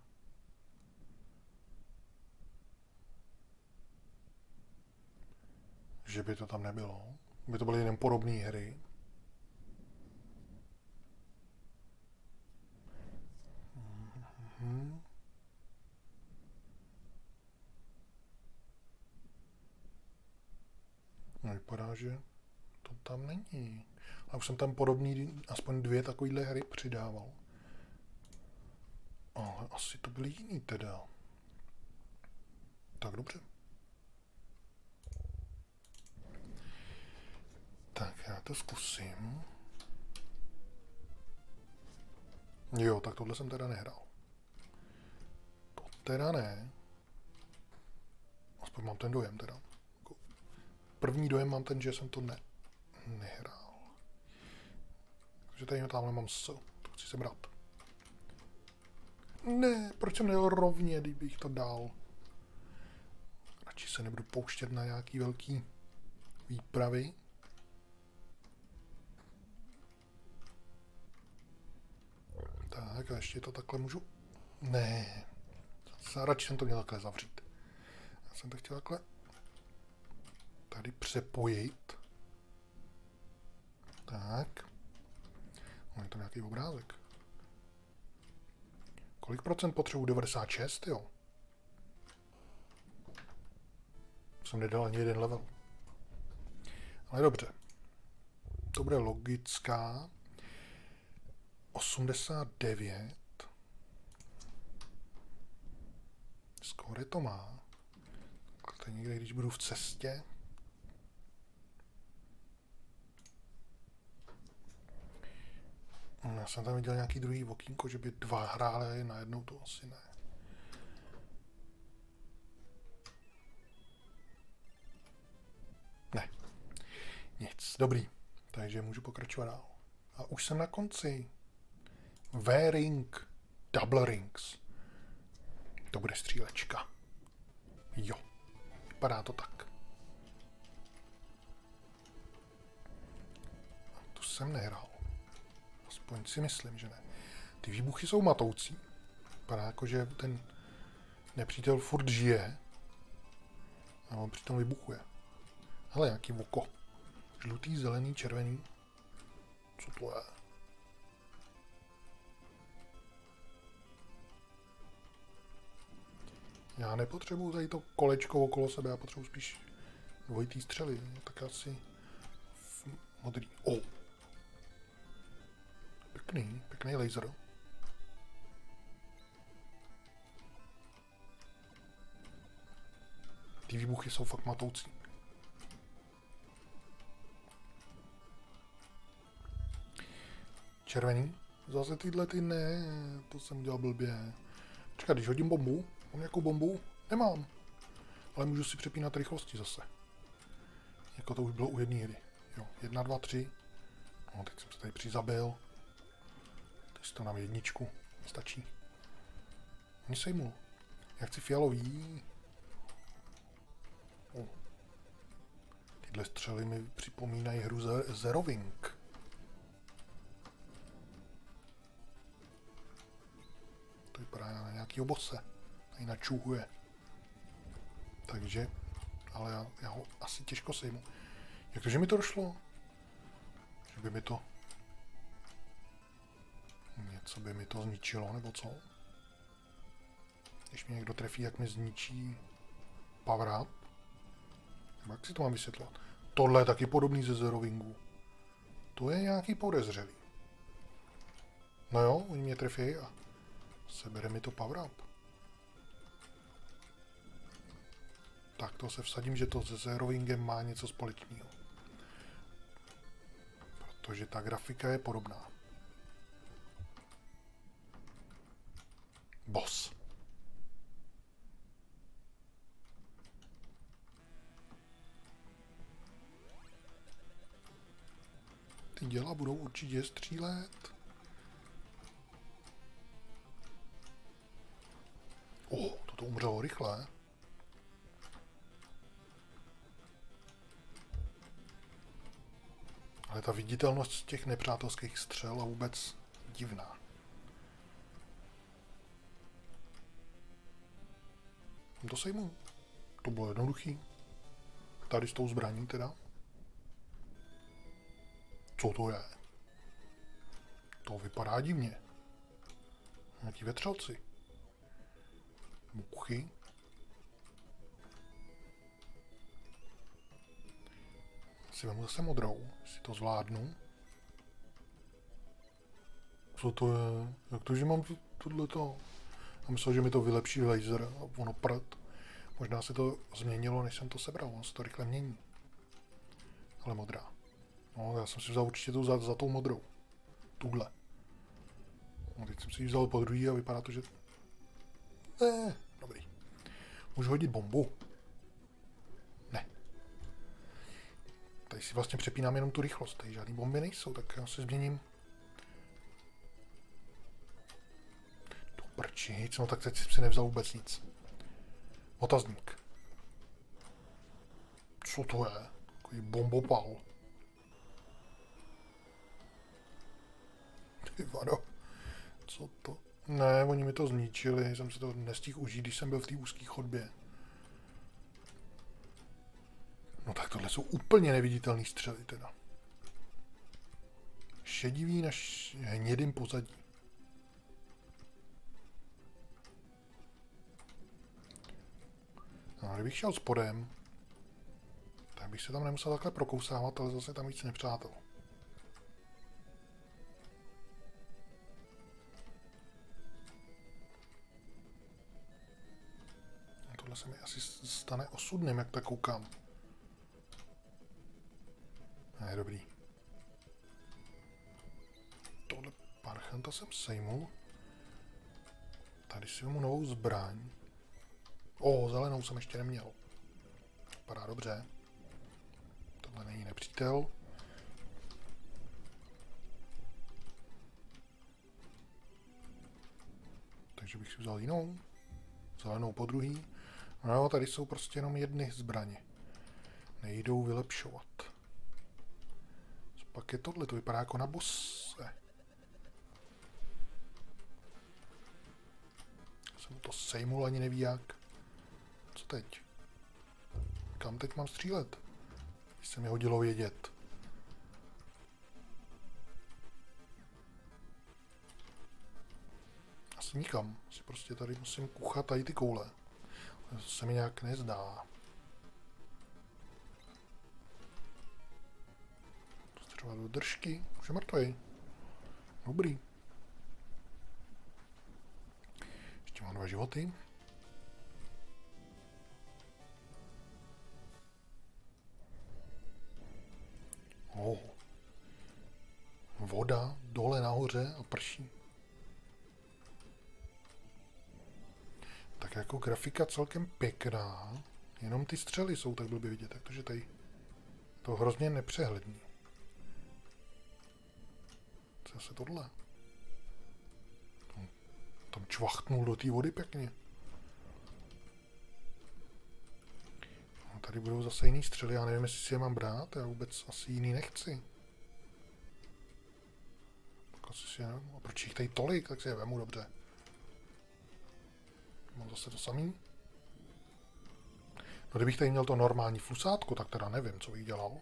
Že by to tam nebylo. By to byly jen podobné hry. Uh-huh. No, vypadá, že to tam není. A už jsem tam podobný, aspoň dvě takovýhle hry přidával. Ale asi to byly jiný teda. Tak dobře. Tak já to zkusím. Jo, tak tohle jsem teda nehrál. To teda ne. Aspoň mám ten dojem teda. První dojem mám ten, že jsem to ne, nehrál. Takže tady tamhle mám S. To chci sebrat. Ne, proč jsem nejel rovně, kdybych to dal. Radši se nebudu pouštět na nějaký velký výpravy. Tak a ještě to takhle můžu... Ne. Radši jsem to měl takhle zavřít. Já jsem to chtěl takhle tady přepojit. Tak. No, je to nějaký obrázek. Kolik procent potřebuji? devadesát šest, jo. Jsem nedal ani jeden level. Ale dobře. To bude logická. osmdesát devět. Skóre to má. To je někde, když budu v cestě. Já jsem tam viděl nějaký druhý okýnko, že by dva hráli najednou, to asi ne. Ne. Nic. Dobrý. Takže můžu pokračovat dál. A už jsem na konci. V-ring. Double rings. To bude střílečka. Jo. Vypadá to tak. A tu jsem nehrál. Aspoň si myslím, že ne. Ty výbuchy jsou matoucí. Vypadá jako, že ten nepřítel furt žije. A on přitom vybuchuje. Hele, jaký oko. Žlutý, zelený, červený. Co to je? Já nepotřebuju tady to kolečko okolo sebe, já potřebuji spíš dvojitý střely. Tak asi modrý. O! Oh. Pěkný, pěkný laser. Ty výbuchy jsou fakt matoucí. Červený. Zase tyhle ty ne, to jsem udělal blbě. Čekat, když hodím bombu, mám nějakou bombu? Nemám. Ale můžu si přepínat rychlosti zase. Jako to už bylo u jedné hry. Jo, jedna, dva, tři. No, teď jsem se tady přizabil. Teď si to nám jedničku. Stačí. Oni sejmul. Já chci fialový. Oh. Tyhle střely mi připomínají hru Zero Wing. To vypadá na nějakýho bose. Tady načuhuje. Takže, ale já, já ho asi těžko sejmu. Jak to, že mi to došlo? Že by mi to... Něco by mi to zničilo, nebo co? Když mě někdo trefí, jak mi zničí power up. Nebo jak si to mám vysvětlovat? Tohle je taky podobný ze Zero Wingu. To je nějaký podezřelý. No jo, oni mě trefí a sebere mi to power up. Tak to se vsadím, že to se Zero Wingem má něco společného. Protože ta grafika je podobná. Boss. Ty děla budou určitě střílet. O, oh, toto umřelo rychle. Ale ta viditelnost z těch nepřátelských střel a vůbec divná. To sejmu. To bylo jednoduchý. Tady s tou zbraní teda. Co to je? To vypadá divně. Nějaký vetřelci. Muchy. Si vemu zase modrou, si to zvládnu. Co to je? Jak to, že mám tohleto? A myslel, že mi to vylepší laser a ono prd. Možná se to změnilo, než jsem to sebral, ono se to rychle mění. Ale modrá. No, já jsem si vzal určitě tu za, za tou modrou. Tuhle. No, teď jsem si ji vzal po druhý a vypadá to, že... Ne, dobrý. Můžu hodit bombu? Ne. Tady si vlastně přepínám jenom tu rychlost. Tady žádný bomby nejsou, tak já se změním. Tu prčic, no tak teď jsem si nevzal vůbec nic. Otazník. Co to je? Takový bombopal. Ty vado. Co to? Ne, oni mi to zničili, jsem si to nestihl užít, když jsem byl v té úzké chodbě. No tak tohle jsou úplně neviditelné střely teda. Šedivý na hnědým pozadí. No, kdybych šel spodem, tak bych se tam nemusel takhle prokousávat, ale zase tam víc nepřátel. No, tohle se mi asi stane osudným, jak tak koukám. Ne, dobrý. Tohle parchanta jsem sejmul. Tady si vemu novou zbraň. O, zelenou jsem ještě neměl. Vypadá dobře. Tohle není nepřítel. Takže bych si vzal jinou. Zelenou po druhý. No, tady jsou prostě jenom jedny zbraně. Nejdou vylepšovat. Pak je tohle, to vypadá jako na bosse. Jsem to sejmul, ani neví jak. Co teď? kam teď mám střílet? Když se mi hodilo vědět. Asi nikam. Asi prostě tady musím kuchat tady ty koule. To se mi nějak nezdá. Třeba do držky. Už je mrtvej. Dobrý. Ještě mám dva životy. Oh. Voda dole nahoře a prší. Tak jako grafika celkem pěkná, jenom ty střely jsou tak blbě vidět, takže tady to hrozně nepřehlední. Co se tohle? Tam, tam čvachtnul do té vody pěkně. No, tady budou zase jiný střely, já nevím, jestli si je mám brát, já vůbec asi jiný nechci. Tak asi si je nevím. A proč jich tady tolik, tak si je vemu dobře. Mám zase to samý. No kdybych tady měl to normální fusátko, tak teda nevím, co bych dělal.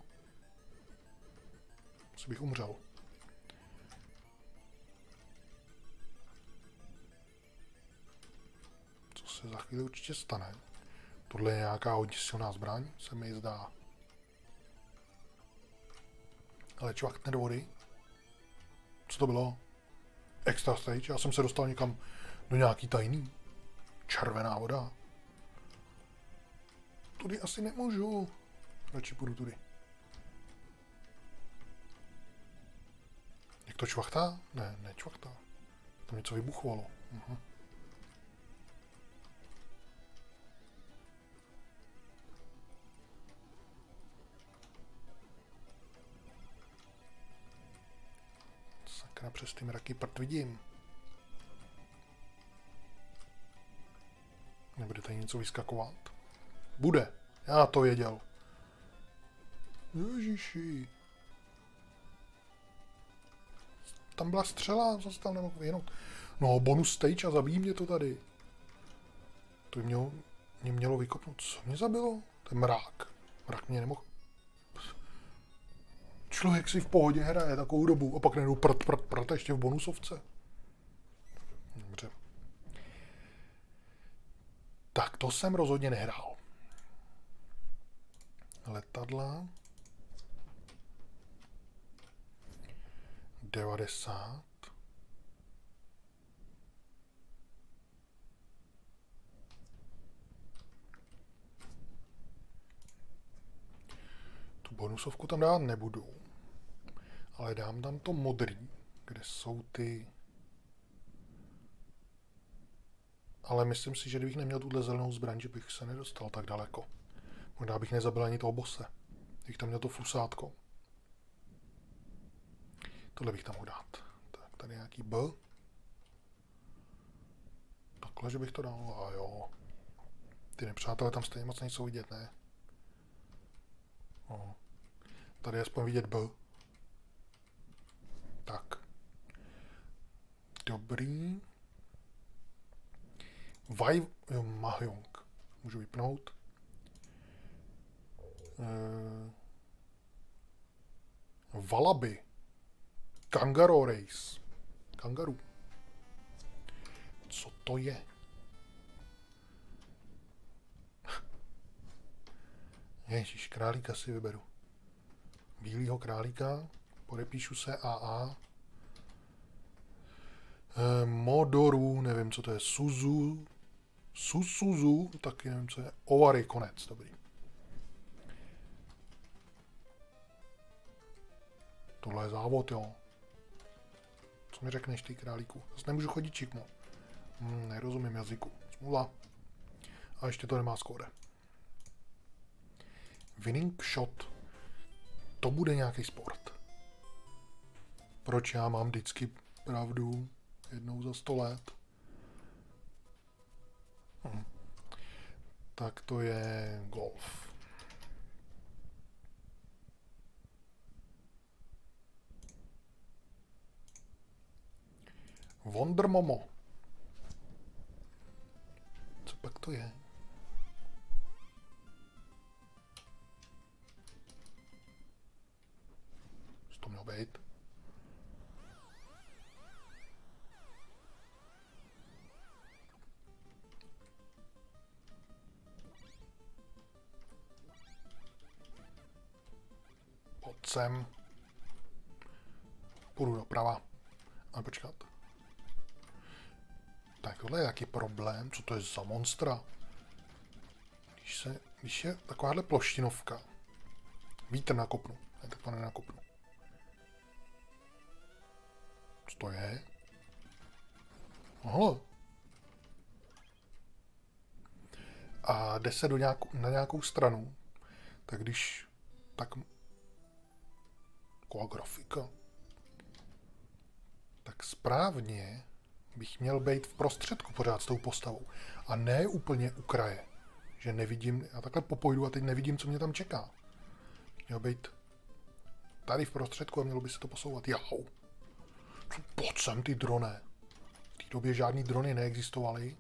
Asi bych umřel. Co se za chvíli určitě stane? Tohle je nějaká hodně silná zbraň, se mi zdá. Ale čvachtne do vody. Co to bylo? Extra stage? Já jsem se dostal někam do nějaký tajný. Červená voda. Tudy asi nemůžu. Radši půjdu tudy. Jak to čvachtá? Ne, ne čvachtá. Tam něco vybuchovalo. Uh-huh. Sakra, přes ty mraky prd vidím. Nebude tady něco vyskakovat? Bude. Já to věděl. Ježiši. Tam byla střela, co se tam nemohl vyhnout. No, bonus stage a zabíjí mě to tady. To by mělo, mě mělo vykopnout. Co mě zabilo? To je mrák. Mrák mě nemohl. Člověk si v pohodě hraje takovou dobu a pak nejdu prd, prd, prd, ještě v bonusovce. Dobře. Tak to jsem rozhodně nehrál. Letadla. devadesát. Tu bonusovku tam dát nebudu. Ale dám tam to modrý, kde jsou ty... Ale myslím si, že kdybych neměl tuhle zelenou zbraň, že bych se nedostal tak daleko. Možná bych nezabil ani toho bose. Kdybych tam měl to fusátko. Tohle bych tam mohl dát. Tak, tady nějaký B. Takhle, že bych to dal. A jo. Ty nepřátelé tam stejně moc nejsou vidět, ne? O. Tady je aspoň vidět B. Tak. Dobrý. Vaj... Jo, Mahjong. Můžu vypnout. E... Valaby. Kangaroo race. Kangaroo. Co to je? Ježíš, králíka si vyberu. Bílýho králíka. Podepíšu se A A. E, Modoru, nevím, co to je. Suzu. Susuzu, taky nevím, co je. Ovary, konec, dobrý. Tohle je závod, jo. Co mi řekneš, ty králíku? Zase nemůžu chodit čikmo. Hmm, nerozumím jazyku. Smůla. A ještě to nemá skóre. Winning shot. To bude nějaký sport. Proč já mám vždycky pravdu jednou za sto let? Hm. Tak to je golf. Wonder Momo. Co pak to je? to mělo být? Pojď sem. Půjdu doprava. A počkat. Tak tohle je jaký problém? Co to je za monstra? Když, se, když je takováhle ploštinovka. Vítr nakopnu. Ne, tak to nenakopnu. Co to je? Ohle. A jde se do nějakou, na nějakou stranu. Tak když... Tak... Taková grafika. Tak správně bych měl být v prostředku pořád s tou postavou. A ne úplně u kraje. Že nevidím... Já takhle popojdu a teď nevidím, co mě tam čeká. Měl být tady v prostředku a mělo by se to posouvat. Jau. Pojď sem, ty drone. V té době žádný drony neexistovaly.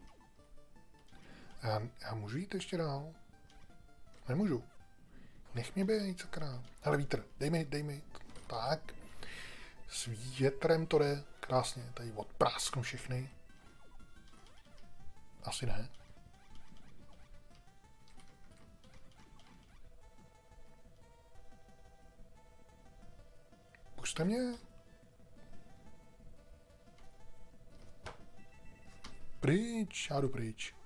Já, já můžu jít ještě dál? Nemůžu. Nech mě být, sakra. Hele, vítr, dej mi, dej mi. Tak. S větrem to jde krásně. Tady odprásknu všechny. Asi ne. Pušte mě. Pryč, já jdu pryč.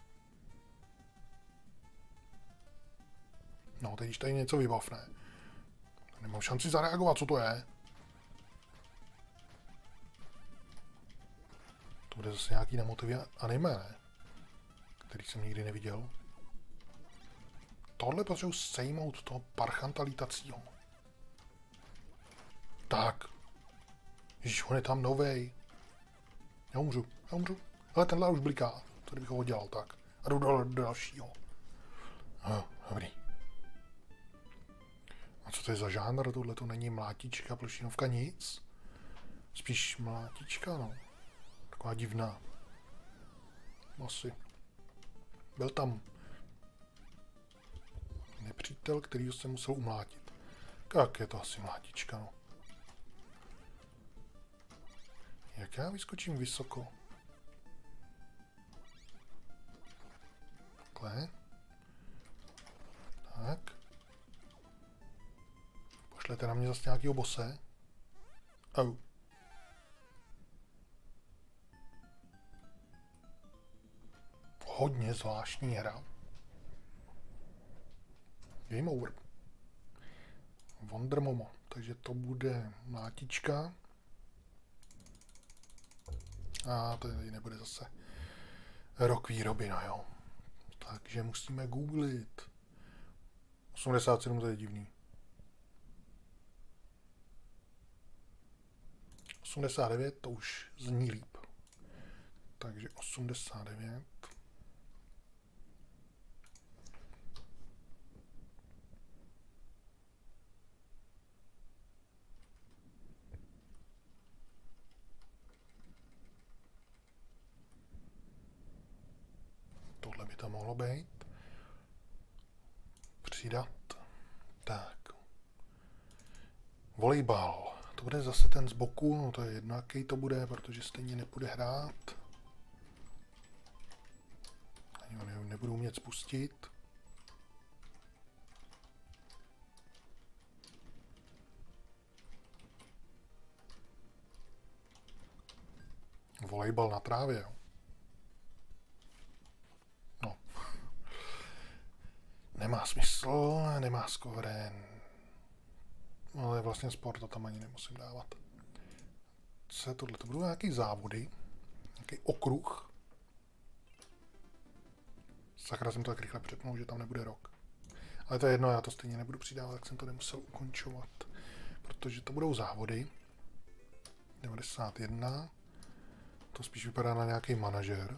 No, teď když tady něco vybavne. Nemám šanci zareagovat, co to je. To bude zase nějaký na motivy anime, ne? Který jsem nikdy neviděl. Tohle potřebuji sejmout toho parchanta lítacího. Tak. Ježiš, on je tam novej. Já umřu, já umřu. Ale tenhle už bliká. Tady bych ho udělal, tak. A jdu do, do dalšího. Aha, dobrý. A co to je za žánr? Tohle to není mlátička, plošinovka, nic. Spíš mlátička, no. Taková divná. Asi. Byl tam nepřítel, kterýho jsem musel umlátit. Tak je to asi mlátička, no. Jak já vyskočím vysoko? Takhle. Tak. Pošlete na mě zase nějakýho bose. Oh. Hodně zvláštní hra. Game over. Wonder Momo. Takže to bude mlátička. A to tady nebude zase rok výroby, no jo. Takže musíme googlit. osmdesát sedm, to je divný. osmdesát devět, to už zní líp. Takže osmdesát devět. Tohle by to mohlo být. Přidat. Tak. Volejbal. To bude zase ten z boku, no to je jedno, jaký to bude, protože stejně nepůjde hrát. Ani ho nebudu umět spustit. Volejbal na trávě, jo. No. Nemá smysl, nemá skoren. Ale vlastně sport to tam ani nemusím dávat. Co je tohle? To budou nějaký závody. Nějaký okruh. Sakra, jsem to tak rychle přepnul, že tam nebude rok. Ale to je jedno, já to stejně nebudu přidávat, tak jsem to nemusel ukončovat. Protože to budou závody. devadesát jedna. To spíš vypadá na nějaký manažer.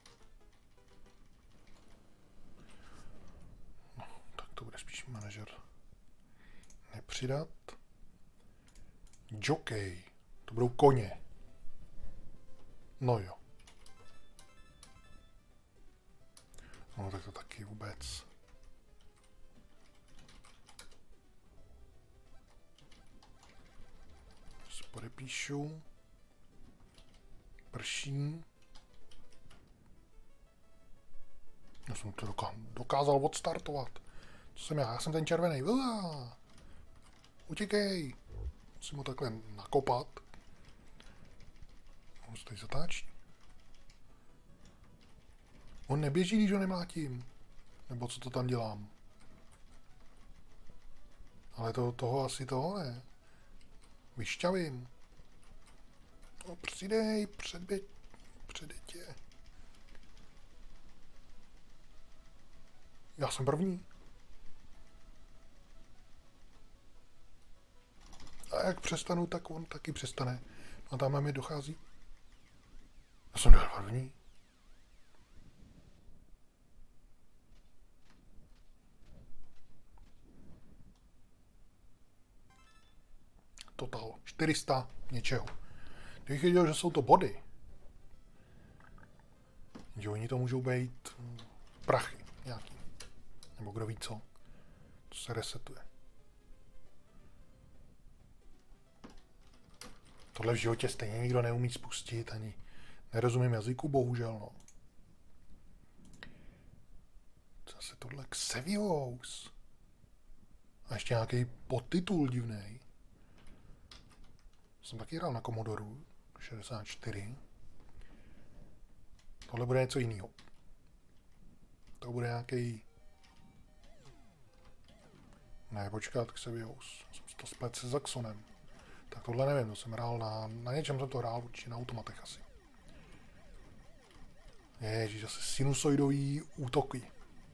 No, tak to bude spíš manažer. Nepřidat. Jockey. To budou koně. No jo. No tak to taky vůbec. Podepíšu. Prší. Já jsem to dokázal odstartovat. Co jsem já? Já jsem ten červený. Uá! Utíkej! Musím ho takhle nakopat. On se tady zatáčí. On neběží, když ho nemlátím. Nebo co to tam dělám? Ale to, toho asi toho ne. Vyšťavím. No, přidej, předbě... předetě. Já jsem první. A jak přestanu, tak on taky přestane. A tam mi dochází. Já jsem dal první. Total. čtyři sta něčeho. Kdybych věděl, že jsou to body, že oni to můžou být prachy nějaký. Nebo kdo ví co. To se resetuje. Tohle v životě stejně nikdo neumí spustit, ani nerozumím jazyku, bohužel, no. Zase tohle Xevious. A ještě nějaký podtitul divnej. Jsem taky hrál na Commodoru šedesát čtyři. Tohle bude něco jiného. To bude nějaký... Ne, počkat, Xevious. Jsem to splet se Zaxonem. Tak tohle nevím, to jsem hrál na... Na něčem jsem to hrál, určitě na automatech asi. Ježíš, zase sinusoidový útoky.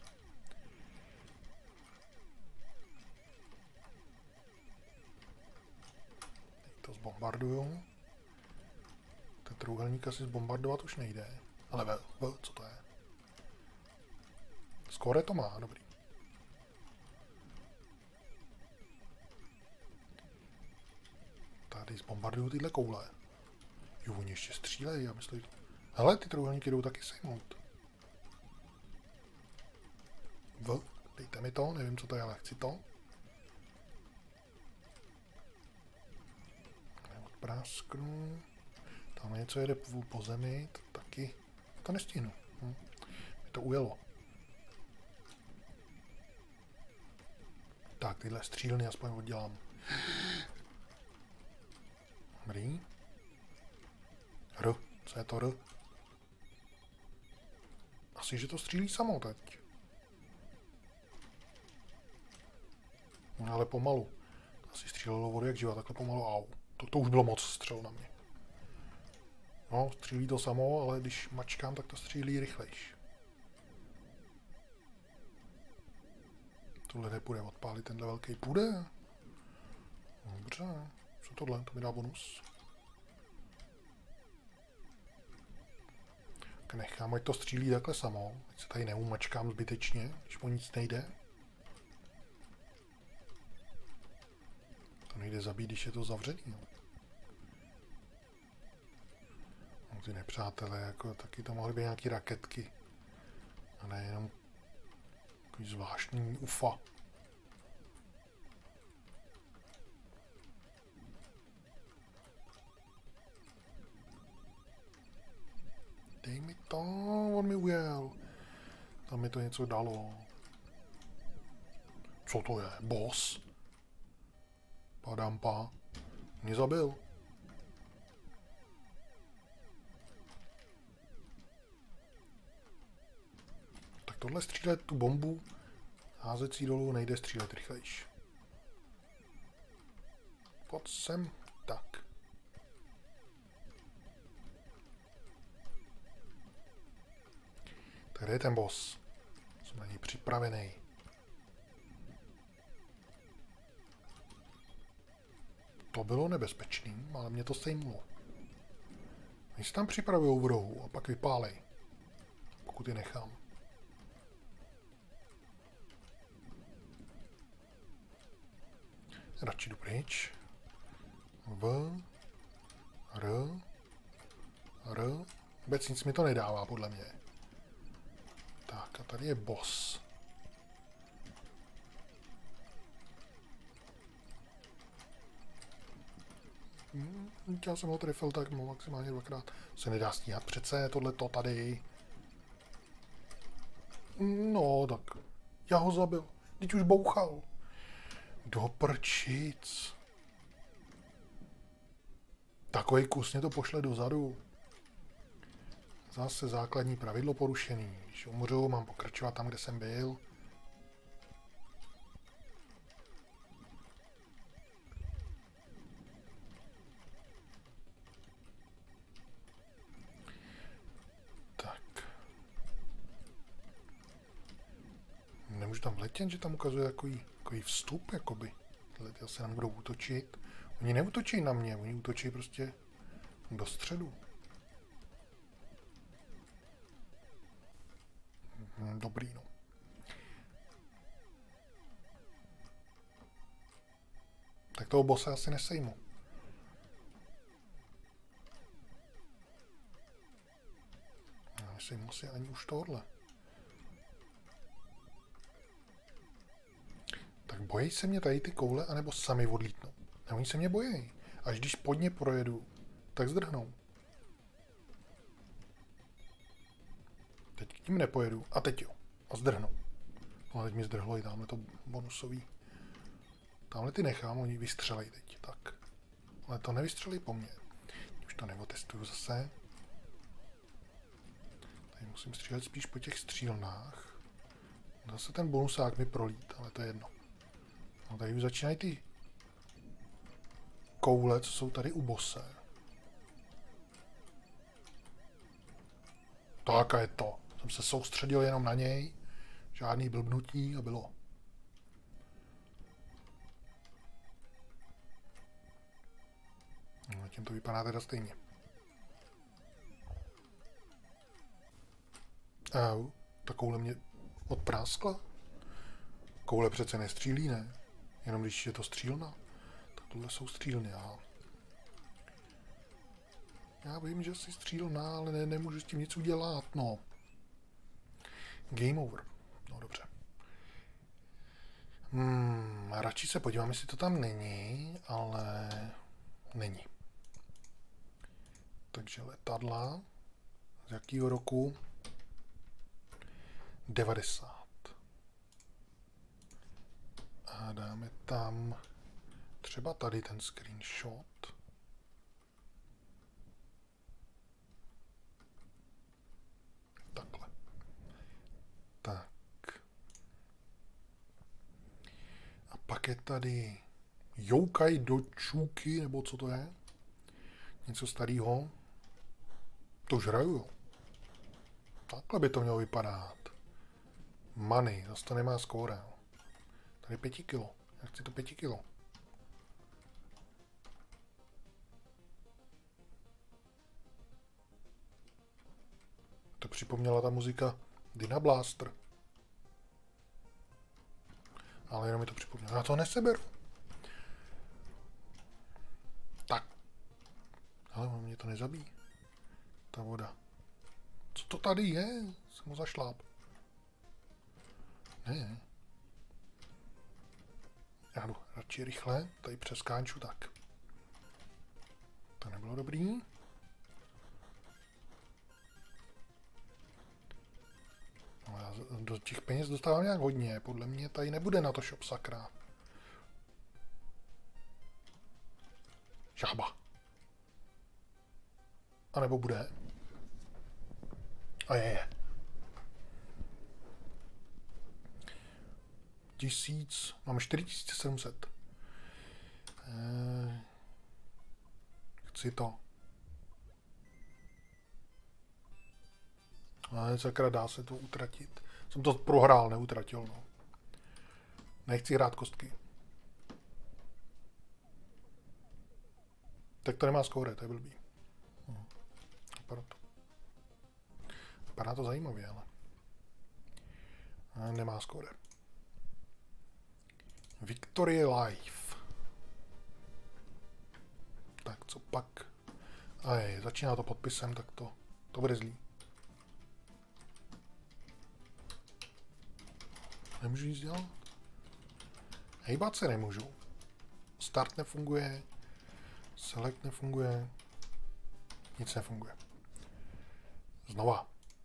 Teď to zbombarduju. Ten trůhelník asi zbombardovat už nejde. Ale vel, vel, co to je? Skóre to má, dobrý. Tady zbombarduju tyhle koule. Jo, oni ještě střílejí, já myslím. Hele, ty trůhelníky jdou taky sejmout. V, dejte mi to, nevím, co to je, ale chci to. Odprásknu. Tam něco jede po zemi, to taky. To nestihnu. Hm. Mě to ujelo. Tak, tyhle střílny aspoň oddělám. Dobrý. R. Co je to R? Asi, že to střílí samo teď. No, ale pomalu. Asi střílelo vodu jak živa, takhle pomalu. Au. To, to už bylo moc střel na mě. No, střílí to samo, ale když mačkám, tak to střílí rychlejš. Tohle nepůjde odpálit, tenhle velký půjde. Dobře. Co tohle? To mi dá bonus. Tak nechám, ať to střílí takhle samo. Ať se tady neumačkám zbytečně, když po nic nejde. To nejde zabít, když je to zavřený. No. No, ty nepřátelé, jako taky to mohly být nějaký raketky. A ne jenom takový zvláštní ufa. Dej mi to, on mi ujel. Tam mi to něco dalo. Co to je? Boss? Padampa. Mě zabil. Tak tohle střílet tu bombu, házet si dolů, nejde střílet rychlejš. Pojď sem. Tak. Tady je ten boss. Jsem na něj připravený. To bylo nebezpečný, ale mě to sejmlo. Oni se tam připravují v rohu a pak vypálej. Pokud je nechám. Radši jdu pryč. V. R. R. Vůbec nic mi to nedává, podle mě. Tak a tady je boss. Hmm, já jsem ho trefil tak no, maximálně dvakrát. Se nedá stíhat přece tohleto tady. No, tak. Já ho zabil. Teď už bouchal. Do prčic. Takový kus mě to pošle dozadu. Zase základní pravidlo porušený. Když umřu, mám pokračovat tam, kde jsem byl. Tak. Nemůžu tam vletět, že tam ukazuje takový, takový vstup, jakoby. Ty se nám budou útočit. Oni neútočí na mě, oni útočí prostě do středu. Dobrý, no. Tak toho bossa asi nesejmu. Nesejmu si ani už tohle. Tak bojí se mě tady ty koule, anebo sami odlítnou. A oni se mě bojí. Až když pod ně projedu, tak zdrhnou. Teď k tím nepojedu. A teď jo. A zdrhnou. No a teď mi zdrhlo i tamhle to bonusový. Tamhle ty nechám, oni vystřelej teď. Tak. Ale to nevystřelej po mně. Už to neotestuju zase. Tady musím střílet spíš po těch střílnách. Zase ten bonusák mi prolít, ale to je jedno. No tady už začínají ty koule, co jsou tady u bose. Tak a je to. Jsem se soustředil jenom na něj. Žádný blbnutí a bylo. No, tím to vypadá teda stejně. Au, ta koule mě odpráskla. Koule přece nestřílí, ne? Jenom když je to střílna. Tak tohle jsou střílny, aha. Já vím, že jsi střílná, ale ne, nemůžu s tím nic udělat, no. Game over. No dobře. Hmm, radši se podívám, jestli to tam není, ale není. Takže letadla. Z jakého roku? devadesát. A dáme tam třeba tady ten screenshot. Takhle. Tak. A pak je tady Yokai do Čuky, nebo co to je? Něco starého. To už hraju, jo. Takhle by to mělo vypadat. Money, zase to nemá skóre. Jo. Tady pěti kilo. Já chci to pěti kilo. To připomněla ta muzika Dina Blaster. Ale jenom mi to připomněla. Já to neseberu. Tak. Ale on mě to nezabíjí. Ta voda. Co to tady je? Jsem ho zašláp. Ne. Já jdu radši rychle. Tady přeskáču tak. To nebylo dobrý. No, já do těch peněz dostávám nějak hodně. Podle mě tady nebude na to shop, sakra. Žába. A nebo bude. A je, je. Tisíc. Mám čtyři tisíce sedm set. Eh, chci to. Ale sakra, dá se to utratit. Jsem to prohrál, neutratil, no. Nechci hrát kostky. Tak to nemá skóre, to je blbý. Hm. Vypadá to. Vypadá to zajímavě, ale. A nemá skóre. Victory Life. Tak co pak? A je, začíná to podpisem, tak to, to bude zlý. Nemůžu nic dělat? Hejbat se nemůžu. Start nefunguje. Select nefunguje. Nic nefunguje. Znova.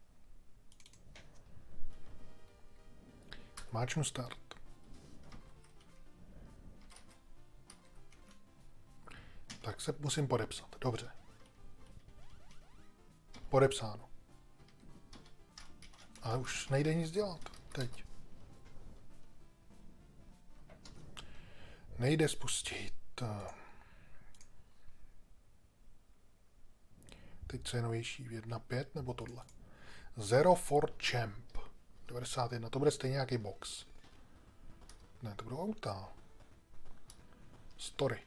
Máčnu start. Tak se musím podepsat. Dobře. Podepsáno. Ale už nejde nic dělat. Teď. Nejde spustit. Teď co je novější? jedna pět nebo tohle? Zero for Champ. devadesát jedna. To bude stejně nějaký box. Ne, to budou auta. Story.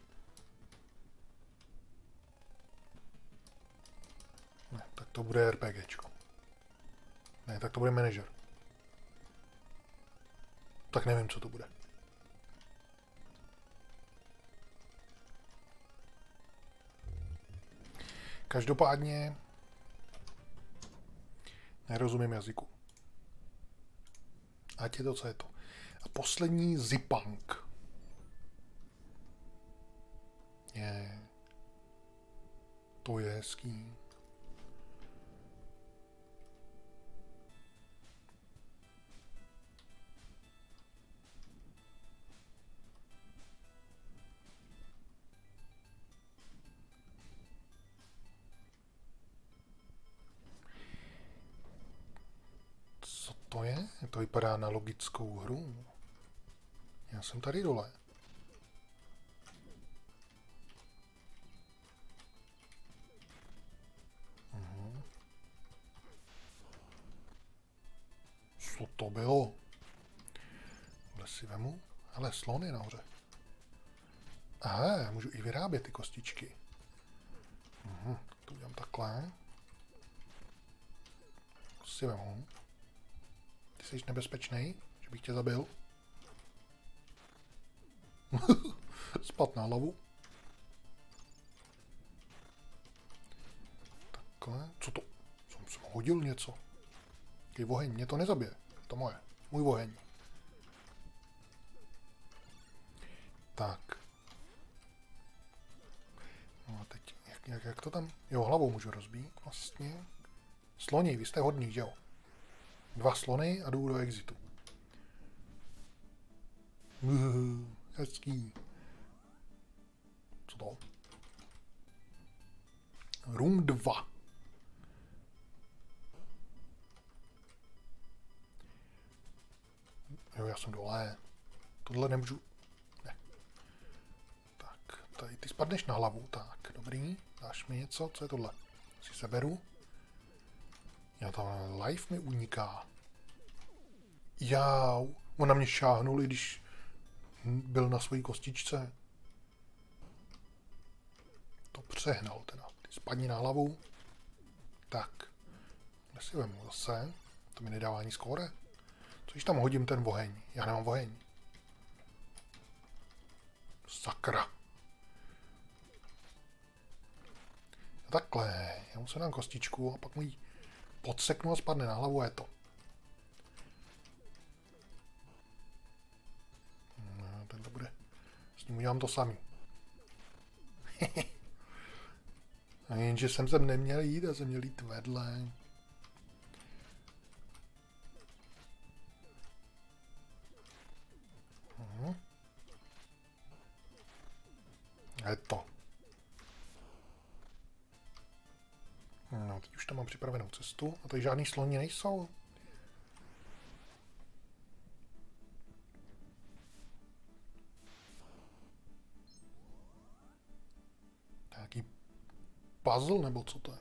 Ne, tak to bude RPGčko. Ne, tak to bude manager. Tak nevím, co to bude. Každopádně nerozumím jazyku. Ať je to, co je to. A poslední Zipunk. Je. To je hezký. To je? To vypadá na logickou hru. Já jsem tady dole. Uhum. Co to bylo? Tohle si vemu. Hele, slon je nahoře. Aha, já můžu i vyrábět ty kostičky. Uhum. To udělám takhle. To si vemu. Jsi nebezpečný, že bych tě zabil. Spad na hlavu. Takhle. Co to? Jsem jsem hodil něco. Jaký oheň, mě to nezabije. To moje. Můj oheň. Tak. No a teď, jak, jak, jak to tam? Jo, hlavou můžu rozbít vlastně. Sloni, vy jste hodný, že jo? Dva slony a jdu do exitu. Uh, hezký. Co to? Room dva. Jo, já jsem dole. Tohle nemůžu. Ne. Tak, tady ty spadneš na hlavu. Tak, dobrý. Dáš mi něco? Co je tohle? Si seberu. Já tam life mi uniká. Já, on na mě šáhnul, i když byl na své kostičce. To přehnal teda. Ty spadni na hlavu. Tak. Kde si vemu zase? To mi nedává ani skóre. Co když tam hodím ten oheň? Já nemám oheň. Sakra. A takhle. Já musím dát kostičku a pak mu ji podseknu a spadne na hlavu a je to. No, ten to bude. S ním udělám to samý. A jenže jsem sem neměl jít a jsem měl jít vedle. Uh-huh. Je to. No, teď už tam mám připravenou cestu. A tady žádný sloni nejsou. Nějaký puzzle, nebo co to je?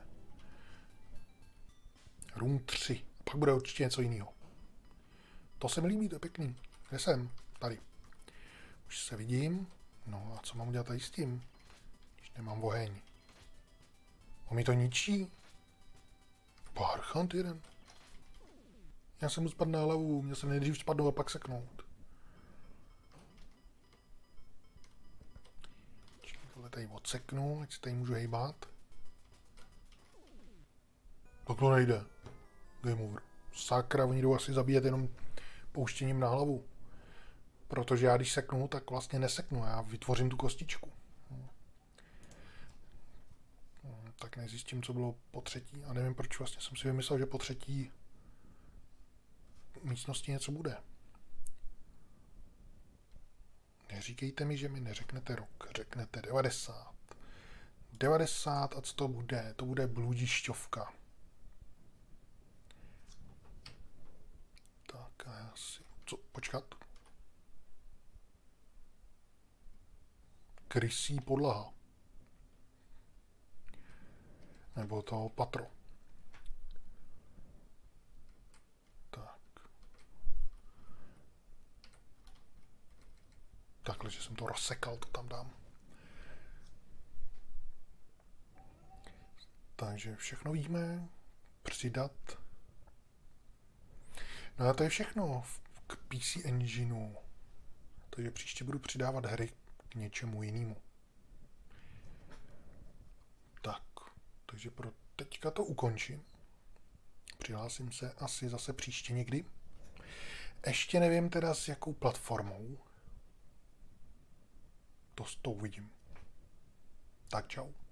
Room tři. A pak bude určitě něco jiného. To se mi líbí, to je pěkný. Kde jsem? Tady. Už se vidím. No a co mám udělat tady s tím? Když nemám oheň. On mi to ničí. Parchant jeden. Já jsem mu spadl na hlavu. Měl jsem nejdřív spadnout a pak seknout. Tohle tady odseknu, ať si tady můžu hejbat. Tak to nejde. Game over. Sakra, oni jdou asi zabíjet jenom pouštěním na hlavu. Protože já když seknu, tak vlastně neseknu. Já vytvořím tu kostičku. tak nezjistím, co bylo po třetí. A nevím, proč vlastně jsem si vymyslel, že po třetí místnosti něco bude. Neříkejte mi, že mi neřeknete rok. Řeknete devadesát. devadesát a co to bude? To bude bludišťovka. Tak a já si... Co? Počkat. Krysí podlaha. Nebo to patro. Tak. Takhle, že jsem to rozsekal, to tam dám. Takže všechno víme. Přidat. No a to je všechno k P C Engineu. Takže příště budu přidávat hry k něčemu jinému. Tak, takže pro teďka to ukončím. Přihlásím se asi zase příště někdy. Ještě nevím teda s jakou platformou. To s tou uvidím. Tak čau.